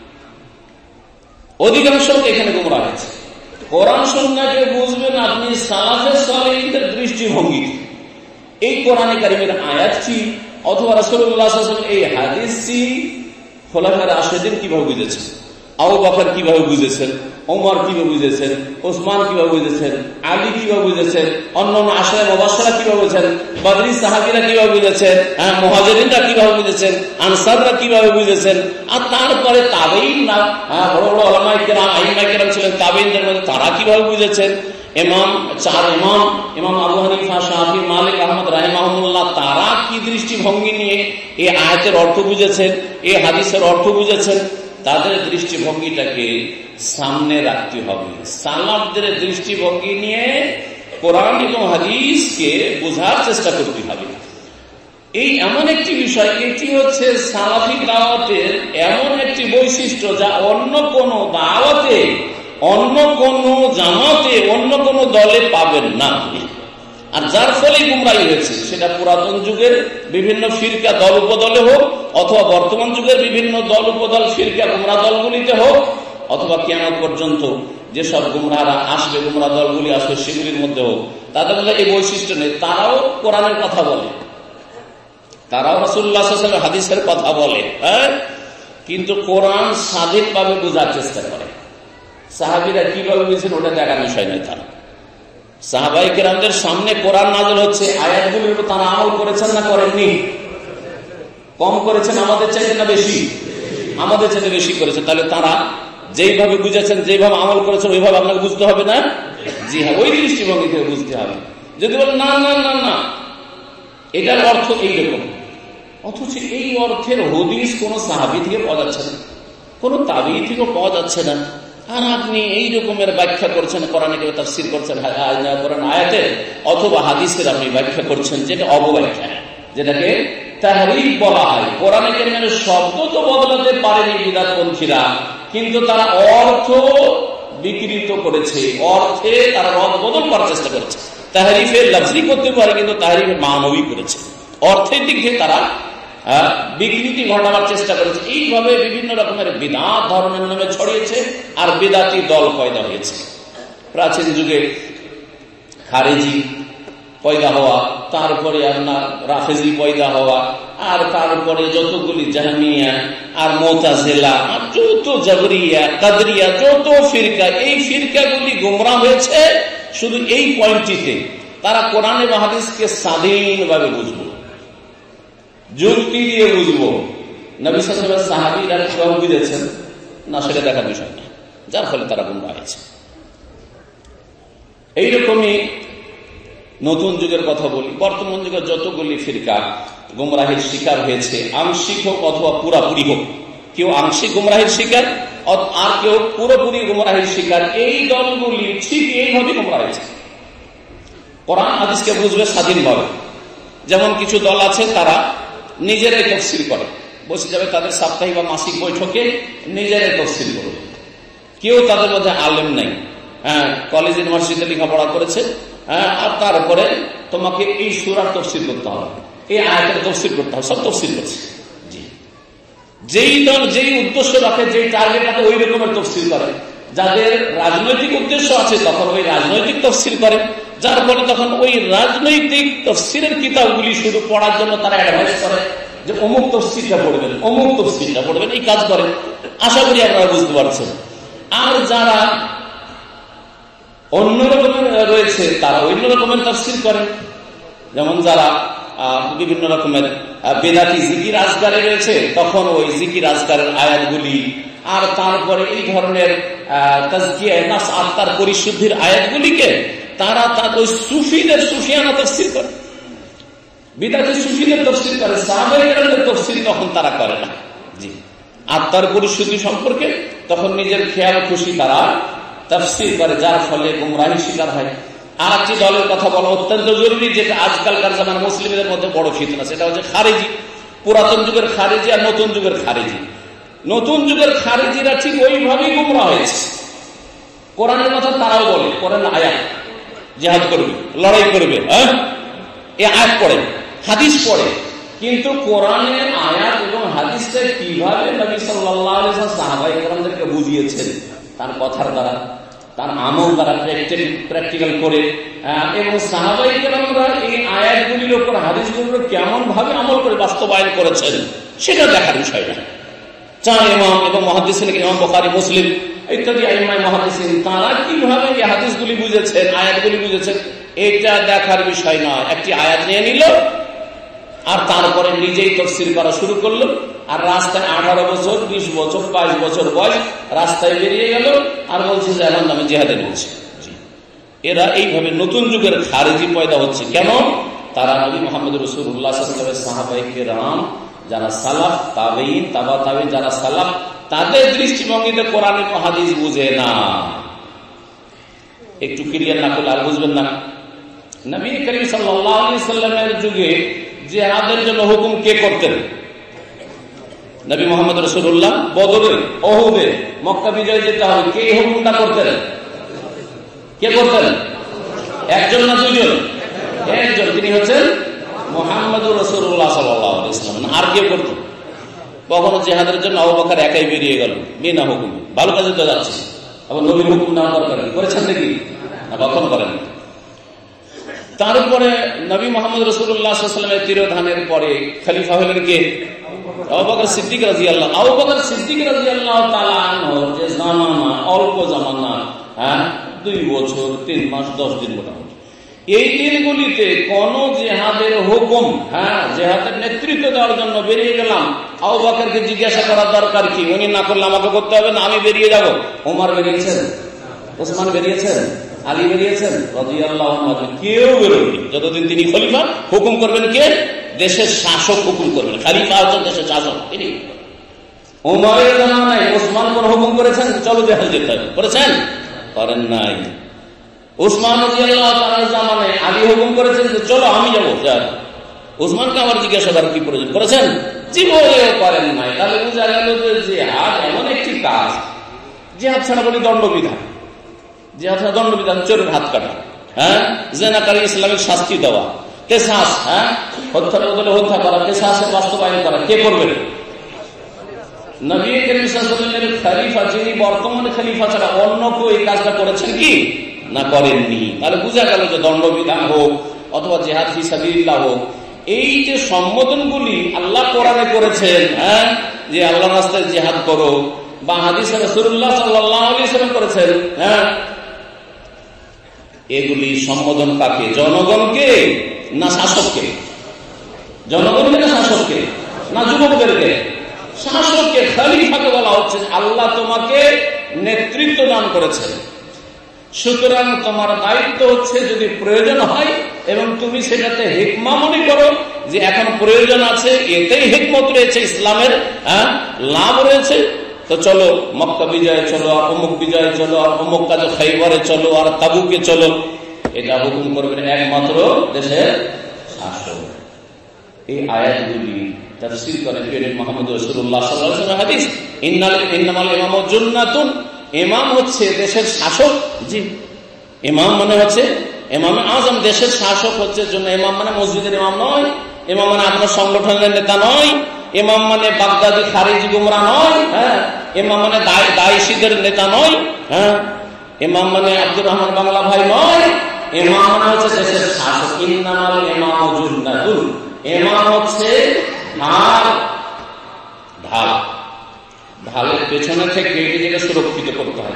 অধিকাংশ এখানে গোমরাহ হয়েছে। কোরআন সুন্নাহকে বুঝবেন আপনি সালাফে সালেহীনদের দৃষ্টিভঙ্গিতে। এই কোরআনে কারিমের আয়াতটি অথবা রাসূলুল্লাহ সাল্লাল্লাহু আলাইহি ওয়াসাল্লাম এই হাদিসটি খোলাফায়ে রাশিদিন কিভাবে বুঝেছেন, আবু বকর কিভাবে বুঝেছেন, ওমর কিভাবে বুঝেছেন, ওসমান কিভাবে বুঝেছেন, আলী কিভাবে বুঝেছেন, অন্যান্য আশরায়ে মুবাশশারা কিভাবে বুঝেছেন, বদরি সাহাবীরা কিভাবে বুঝেছেন, মুহাজিরিনরা কিভাবে বুঝেছেন, আনসাররা কিভাবে বুঝেছেন, আর তারপরে তাবেঈনরা, বড় বড় উলামায়ে কেরাম, আইম্মায়ে কেরাম ছিলেন তাবেঈনদের মধ্যে, তারা কিভাবে বুঝেছেন, ইমাম আবু হানিফা, শাফি, মালিক, আহমদ রাহিমাহুল্লাহ তারা কি দৃষ্টিভঙ্গি নিয়ে এই আয়াতের অর্থ বুঝেছেন, এই হাদিসের অর্থ বুঝেছেন, তাদের দৃষ্টিভঙ্গিটাকে সামনে রাখতে হবে। সালাফদের দৃষ্টিভঙ্গি নিয়ে কোরআন এবং হাদিসকে বোঝার চেষ্টা করতে হবে। এই এমন একটি বিষয়, এটি হচ্ছে সালাফি দাওয়াতের এমন একটি বৈশিষ্ট্য যা অন্য কোন দাওয়াতে, অন্য কোন জামাতে, অন্য কোন দলে পাবেন না। আর যার ফলে গুমরাহি হয়েছে সেটা পুরাতন যুগের বিভিন্ন ফিরকা দল উপদলে হোক, অথবা বর্তমান যুগের বিভিন্ন দল উপদল ফিরকা গুমরাহ দলগুলিতে হোক, অথবা কিয়ামত পর্যন্ত যেসব গুমরাহরা আসবে, গুমরাহ দলগুলি আসবে সেগুলির মধ্যে হোক, তাদের মধ্যে এই বৈশিষ্ট্য নেই। তারাও কোরআনের কথা বলে, তারাও রাসূলুল্লাহ সাল্লাল্লাহু আলাইহি ওয়াসাল্লাম হাদিসের কথা বলে, কিন্তু কোরআন স্বাধীনভাবে বোঝার চেষ্টা করে। সাহাবীরা কিভাবে বুঝেছেন ওটা দেখার বিষয় নয়। তারা সাহাবায়ে কেরামদের সামনে কোরআন নাযিল হচ্ছে, আয়াতগুলোর উপর তারা আমল করেছেন না করেননি? কম করেছেন আমাদের চাইতে না বেশি? আমাদের চাইতে বেশি করেছেন। তাহলে তারা যেইভাবে বুঝেছেন, যেভাবে আমল করেছেন ওইভাবে আপনাকে বুঝতে হবে না? জি হ্যাঁ, ওই দৃষ্টিভঙ্গি থেকে বুঝতে হবে। যদি বলেন না না না না এটার অর্থ এইরকম, অথচ এই অর্থের হদিস কোন সাহাবী থেকে পাওয়া যাচ্ছে না, কোন তাবী থেকে পাওয়া যাচ্ছে না, আর আপনি এই রকমের ব্যাখ্যা করছেন, কোরআনে কেউ তাফসীর করছেন কোরআন আয়াতের অথবা হাদিসের আপনি ব্যাখ্যা করছেন, যেটা অবব্যাখ্যা, যেটাকে তাহরিফ বলা হয়। কোরআনে কারীমের শব্দ তো বদলাতে পারেনি বিদআতপন্থীরা, কিন্তু তারা অর্থ বিকৃত করেছে, অর্থে তারা রদবদল করার চেষ্টা করেছে। তাহরিফের লফজি করতে পারে, কিন্তু তাহরিফের মানবী করেছে, অর্থের দিক থেকে তারা বিকৃতি ঘটাবার চেষ্টা করেছে। এইভাবে বিভিন্ন রকমের বিদআত ধর্মের নামে ছড়িয়েছে, আর বিদআতি দল পয়দা হয়েছে। প্রাচীন যুগে খারেজি পয়দা হওয়া, তারপরে আপনার রাফেজি পয়দা হওয়া, আর তারপরে যতগুলি জাহমিয়া আর মুতাজিলা আর যত জাবরিয়া কাদরিয়া যত ফিরকা, এই ফিরকাগুলি গোমরাহ হয়েছে শুধু এই পয়েন্টটিতে, তারা কোরআন এবং হাদিসকে স্বাধীনভাবে বুঝবো, যুক্তি দিয়ে বুঝবো। নবী সাল্লাল্লাহু আলাইহি ওয়াসাল্লাম সাহাবীরা কিভাবে বুঝেছেন না সেটা দেখার বিষয় না, যার ফলে তারা গুমরাহ হয়েছে। এইরকমই নতুন যুগের কথা বলি, বর্তমান যুগে যতগুলি ফিরকা গুমরাহির শিকার হয়েছে, আংশিক হোক অথবা পুরাপুরি হোক, কেউ আংশিক গুমরাহির শিকার আর কেউ পুরোপুরি গুমরাহির শিকার, এই দলগুলি ঠিক এইভাবে গুমরাহ হয়েছে। কোরআন হাদিসকে বুঝবে স্বাধীনভাবে। যেমন কিছু দল আছে তারা নিজেরাই তাফসীর করে, বসে যাবে তাদের সাপ্তাহিক বা মাসিক বৈঠকে নিজেরাই তাফসীর করবে। কেউ তাদের মধ্যে আলেম নাই, কলেজ ইউনিভার্সিটিতে লেখাপড়া করেছে, আর তারপরে তোমাকে এই সূরার তাফসীর করতে হবে, এই আয়াতের তাফসীর করতে হবে, সব তাফসীর করছে। জি, যেই দল যেই উদ্দেশ্য রাখে, যেই টার্গেট রাখে, ওই রকমের তাফসীর করে। যাদের রাজনৈতিক উদ্দেশ্য আছে তখন ওই রাজনৈতিক তাফসীর করে, যার ফলে তখন ওই রাজনৈতিক তাফসীরের কিতাবগুলি শুধু পড়ার জন্য তারা অ্যাডভাইস করে যে অমুক তাফসীরটা পড়বেন, অমুক তাফসীরটা পড়বেন, এই কাজ করেন। আশা করি আপনারা বুঝতে পারছেন। আর যারা অন্য রকমের রয়েছে তারা অন্য রকমের তাফসীর করে, যেমন যারা বিভিন্ন রকমের বেদাতি জিকির আজকারে রয়েছে, তখন ওই জিকির আজকারের আয়াতগুলি, আর তারপরে এই ধরনের তাজকিয়া নাফস আত্মার পরিশুদ্ধির আয়াতগুলিকে তারা ওই সুফিদের সুফিয়ানা তাফসীর করে, বিদাতি সুফিদের তাফসীর করে, সাহাবায়ে কেরামদের তাফসীর তখন তারা করে না। জি, আত্মার পরিশুদ্ধি সম্পর্কে তখন নিজের খেয়াল খুশি তারা তাফসীর করে, যার ফলে গুমরাহির শিকার হয়। আর একটি দলের কথা বলা অত্যন্ত জরুরি, যেটা আজকালকার জামানা মুসলিমদের মধ্যে বড় ফিতনা, সেটা হচ্ছে খারেজি। পুরাতন যুগের খারেজি আর নতুন যুগের খারেজি। নতুন যুগের খারেজিরা ঠিক ওইভাবেই গুমরাহ হয়েছে। কোরআনের কথা তারাও বলে, কোরআন আয়াত জিহাদ করবে, লড়াই করবে, হ্যাঁ এ আয়াত পড়ে, হাদিস পড়ে, কিন্তু কোরআনের আয়াত এবং হাদিসটা কিভাবে নবী সাল্লাল্লাহু আলাইহি ওয়াসাল্লাম সাহাবায়ে কেরামদেরকে বুঝিয়েছেন তার কথার দ্বারা, তার আমল দ্বারা, প্র্যাকটিক্যাল করে, এবং সাহাবায়ে কেরামরা এই আয়াতগুলির উপর হাদিসগুলোর কেমন ভাবে আমল করে বাস্তবায়ন করেছেন সেটা দেখার বিষয় না। চার ইমাম এবং মুহাদ্দিসিন, ইমাম বুখারী, মুসলিম ইত্যাদি আইম্মায়ে মুহাদ্দিসিন, তারা কিভাবে এই হাদিসগুলি বুঝেছেন, আয়াতগুলি বুঝেছেন, এটা দেখার বিষয় নয়। একটি আয়াত নিয়ে নিল আর তারপরে নিজেই তাফসীর করা শুরু করলো, আর রাস্তায় 18 বছর, 20 বছর, 22 বছর বয়স রাস্তায় বেরিয়ে গেল আর বলছে যে এখন আমি জিহাদে নেমেছি। এরা এইভাবে নতুন যুগের খারেজি পয়দা হচ্ছে। কেন? তারা নবী মুহাম্মদ রাসূলুল্লাহ সাল্লাল্লাহু আলাইহি ওয়াসাল্লাম, সাহাবায়ে কেরাম, যারা সালাফ, তাবেঈন, তাবা তাবেঈন, যারা সালাফ, তাদের দৃষ্টিভঙ্গিতে কোরআন এবং হাদিস বুঝে না। একটু ক্লিয়ার না করলে আর বুঝবেন না। নবী করিম সাল্লাল্লাহু আলাইহি ওয়াসাল্লামের যুগে জিহাদের জন্য হুকুম কে করতেন? নবী মুহাম্মদ রাসূলুল্লাহ। বদরে, উহুদে, মক্কা বিজয় যেতে হবে, কে এই হুকুমটা করতেন? কে করতেন? একজন না দুইজন? একজন, তিনি হচ্ছেন মুহাম্মদুর রাসূলুল্লাহ সাল্লাল্লাহু আলাইহি ওয়াসাল্লাম। আর কে করতেন? কখনো জিহাদের জন্য আবু বকর একাই বেরিয়ে গেল বিনা হুকুমে, ভালো কাজে তো যাচ্ছে, আবার নবীর হুকুম নেওয়ার দরকার নেই, করেছেন নাকি? না, কখনো করেন। তারপরে নবী মুহাম্মদ রাসূলুল্লাহ সাল্লাল্লাহু আলাইহি ওয়াসাল্লামের তিরোধানের পরে খলিফা হলেন কে? আবু বকর সিদ্দিক রাদিয়াল্লাহু। আবু বকর সিদ্দিক রাদিয়াল্লাহু তাআলা আনহুর যে জামানা, অল্প জামানা, 2 বছর 3 মাস 10 দিন মোটামুটি, এই দিনগুলিতে কোন জিহাদের হুকুম, জিহাদের নেতৃত্ব দেওয়ার জন্য বেরিয়ে গেলাম, আবু বকরকে জিজ্ঞাসা করার দরকার কি? উনি না করলে আমাকে করতে হবে না, আমি বেরিয়ে যাব। ওমর বেরিয়েছেন, ওসমান বেরিয়েছেন, আলী বেরিয়েছেন রাদিয়াল্লাহু আনহু, কেউ বেরোয়নি। যতদিন তিনি খলিফা, হুকুম করবেন কে? দেশের শাসক হুকুম করবেন, খলিফা হচ্ছেন দেশের শাসক তিনি। ওমরের জামানায় ওসমান কোন হুকুম করেছেন? চলো জিহাদে যেতে হবে, করেছেন? করেন নাই। ওসমান রাদিয়াল্লাহু তাআলার জামানায় আলী হুকুম করেছেন যে চলো আমি যাবো জিহাদ। ওসমানকে আবার জিজ্ঞাসা করার কি প্রয়োজন? করেছেন? জীবনেও করেন নাই। তাহলে বোঝা গেল যে জিহাদ এমন একটি কাজ, জিহাদ ছাড়া বলি দণ্ডবিধান, জিহাদ ছাড়া দণ্ডবিধান, চোরের হাত কাটা, জিনাকারী ইসলামিক শাস্তি দেওয়া, কিসাস, হত্যার বদলে হত্যা করা, কিসাসের বাস্তবায়ন করা, কে করবেন? নবী করিম সাল্লাল্লাহু আলাইহি ওয়াসাল্লামের খলিফা, যিনি বর্তমানে খলিফা ছাড়া অন্য কেউ এই কাজটা করেছেন কি? না, করেননি। তাহলে বোঝা গেল যে দণ্ডবিধান হোক অথবা জিহাদ ফি সাবিলিল্লাহ হোক, এই যে সম্বোধনগুলি আল্লাহ কোরআনে করেছেন, যে আল্লাহর রাস্তায় জিহাদ করো, বা হাদিসে রাসূলুল্লাহ সাল্লাল্লাহু আলাইহি ওয়াসাল্লাম করেছেন, এগুলি সম্বোধন কাকে? জনগণকে না শাসককে? জনগণকে না শাসককে? না যুবকদেরকে? শাসককে, খলিফাকে বলা হচ্ছে আল্লাহ তোমাকে নেতৃত্ব দান করেছেন, সুতরাং তোমার দায়িত্ব হচ্ছে যদি প্রয়োজন হয় এবং তুমি সেটাতে হিকমা মনে করো যে এখন প্রয়োজন আছে, এতেই হিকমত রয়েছে, ইসলামের লাভ রয়েছে, তো চলো মক্কা বিজয়ে চলো, আর অমুক বিজয়ে চলো, আর অমুক কাজে খাইবারে চলো, আর তাবুকে চলো। এটা হুকুম করবেন একমাত্র দেশের শাসক। এই আয়াতগুলি তাফসীর করেন প্রিয় মুহাম্মদ রাসূলুল্লাহ সাল্লাল্লাহু আলাইহি ওয়াসাল্লাম হাদিস, ইন্নামাল ইমামু জান্নাতুন, ইমাম হচ্ছে দেশের শাসক। জি, ইমাম মানে হচ্ছে ইমামে আজম, দেশের শাসক হচ্ছে জন্য। ইমাম মানে মসজিদের ইমাম নয়, ইমাম মানে আপনার সংগঠনের নেতা নয়, ইমাম মানে বাগদাদি খারিজি গুমরা নয়, ইমাম মানে দায়েশীদের নেতা নয়, ইমাম মানে আব্দুর রহমান বাংলা ভাই নয়, ইমাম মানে হচ্ছে দেশের শাসক। ইন্নামাল ইমামু জান্নাতুন, ইমাম হচ্ছে ঢাল, ঢাল, ঢালের পেছনে থেকে নিজেকে সুরক্ষিত করতে হবে,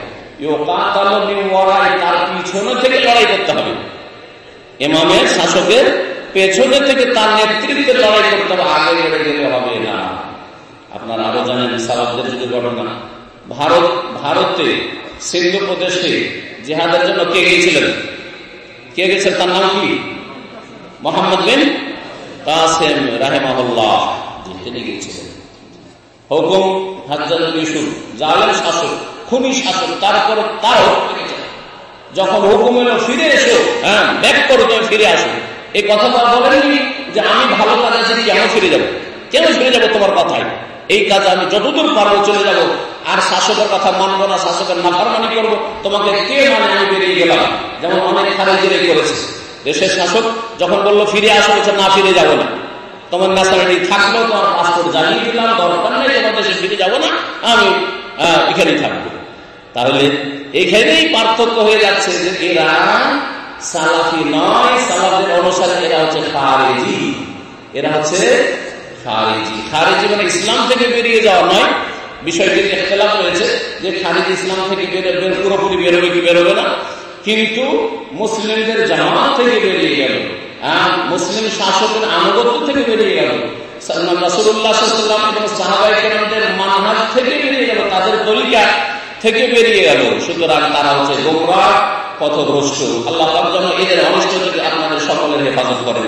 তার পিছনে থেকে লড়াই করতে হবে। ইমামের, শাসকের পেছনে থেকে তার নেতৃত্বে লড়াই করতে হবে, আগে বেড়ে গেলে হবে না। আপনারা আরো জানেন সালাফদের যুগের ঘটনা, ভারতে সিন্ধু প্রদেশে জিহাদের জন্য কে গিয়েছিলেন? কে গেছেন? তার নাম কি? মুহাম্মদ বিন কাসেম রাহিমাহুল্লাহ, তিনি গিয়েছিলেন। হুকুম হাজ্জাজ ইউসুফ, জালেম শাসক, খুনি শাসক, তারপর তার যখন হুকুম এলো ফিরে এসো, ব্যাক করো, তুমি ফিরে আসো, এই কথাটা বলেননি যে আমি ভালো কাজ আছি, কেন ফিরে যাবো? কেন ফিরে যাবো তোমার কথায়? এই কাজে আমি যতদূর পারবো চলে যাবো, আর শাসকের কথা মানবো না, শাসকের নাফরমানি করবো, তোমাকে কে মানে আমি বেরিয়ে গেলাম। যেমন অনেক খারেজিরাই করেছে। দেশের শাসক যখন বললো ফিরে আসো, বলছে না ফিরে যাবো না, তোমার ন্যাশনালিটি থাকলেও তোমার পাসপোর্ট জানিয়ে দিলাম, দরকার নেই, তোমার দেশে ফিরে যাবো না, আমি এখানেই থাকবো। তাহলে এইখানেই পার্থক্য হয়ে যাচ্ছে যে এরা সালাফি নয়, সালাফের অনুসারে এরা হচ্ছে খারেজি। এরা হচ্ছে খারেজি। খারেজি মানে ইসলাম থেকে বেরিয়ে যাওয়া নয়। বিষয়টির ইখতিলাফ রয়েছে যে খারেজি ইসলাম থেকে পুরোপুরি বেরোবে কি বেরোবে না, কিন্তু মুসলিমদের জামাত থেকে বেরিয়ে গেল, মুসলিম শাসকের আনুগত্য থেকে বেরিয়ে গেল, রাসূলুল্লাহ সাল্লাল্লাহু আলাইহি ওয়াসাল্লাম এবং সাহাবায়ে কেরামদের মানহাজ থেকে বেরিয়ে গেল, তাদের তরিকা থেকে বেরিয়ে গেল। সুতরাং তারা হচ্ছে গোমরাহ, পথভ্রষ্ট। আল্লাহ পাক যেন এদের অনিষ্ট থেকে আপনাদের সকলের হেফাজত করেন।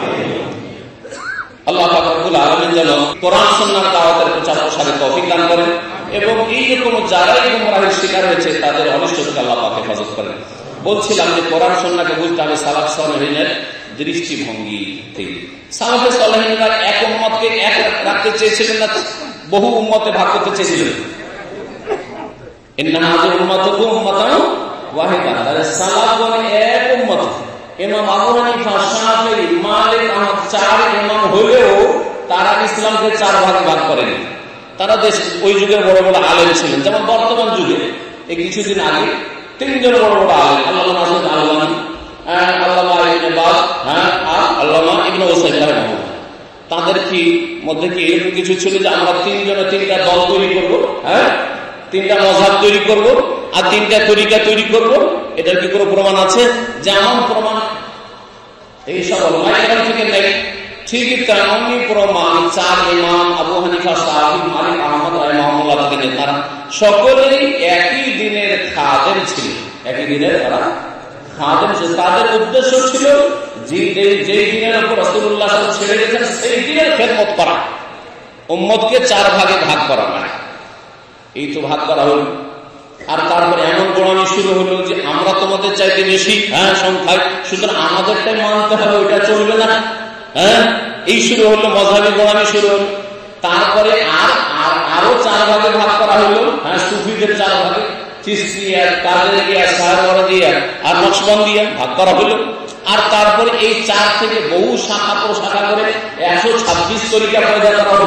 আল্লাহ পাক রব্বুল আলামিন যেন কোরআন সুন্নাহর দাওয়াতের প্রচার প্রসারে তৌফিক দান করেন এবং এইরকম যারাই গোমরাহের শিকার হয়েছে তাদের অনিষ্ট থেকে আল্লাহ পাক হেফাজত করেন। বলছিলাম যে কোরআন সুন্নাহকে বুঝতে হবে সালাফ সালেহিনের দৃষ্টিভঙ্গি থেকে। সালাফে সালেহিনরা এক উম্মতকে এক রাখতে চেয়েছিলেন না, বহু উম্মতে ভাগ করতে চেয়েছিলেন। ইন্না হাযিহি উম্মাতুকুম উম্মাতান ওয়াহিদা, তাহলে সালাফগণ এক উম্মত। ইমাম আবু হানিফা, শাফিঈ, মালিক, আহমদ চার ইমাম হলেও তারা ইসলামকে চার ভাগে ভাগ করেন। তারা দেশ ওই যুগের বড় বড় আলেম ছিলেন। যেমন বর্তমান যুগে এই কিছুদিন আগে তিনজন বড় বড় আলেম, আল্লামা নাসির আলবানী, আল্লামা ইবনে বাজ, আর আল্লামা ইবনে উসাইমিন রাহিমাহুল্লাহ, তাদের কি মধ্যে কি এরকম কিছু ছিল যে আমরা তিনজনে তিনটা দল তৈরি করবো, তিনটা মাযহাব তৈরি করব আর তিনটা তরিকা তৈরি করব? এটার কি কোনো প্রমাণ আছে? যেমন প্রমাণ এইসব ওলামায়ে থেকে নেই, ঠিক তেমনই প্রমাণ চার ইমাম আবু হানিফা, শাফিঈ, মালিক, আহমদ রাহিমাহুল্লাহ থেকে নেই। তারা সকলেই একই দিনের খাদেম ছিল, একই দিনের তারা খাদেম ছিল। তাদের উদ্দেশ্য ছিল যে দিনের উপর রাসূলুল্লাহ সাল্লাল্লাহু আলাইহি ওয়াসাল্লাম ছেড়ে গেছেন সেই দিনের খেদমত করা, উম্মতকে চার ভাগে ভাগ করা। মানে এই তো ভাগ করা হলো। আর তারপরে এমন গোড়ামি শুরু হলো যে আমরা তোমাদের চাইতে বেশি সংখ্যায়, সুতরাং আমাদেরটাই মানতে হবে, ওইটা চলবে না। এই শুরু হলো, মযহাবী গোড়ামি শুরু হলো। তারপরে আরো চার ভাগে ভাগ করা হলো, সুফিদের চার ভাগে, চিশতিয়া, কাদেরিয়া, সারওয়ারদিয়া আর নকশবন্দিয়া ভাগ করা হলো। আর তারপরে এই চার থেকে বহু শাখা প্রশাখা করে 126 তরিকা পয়দা করা হলো।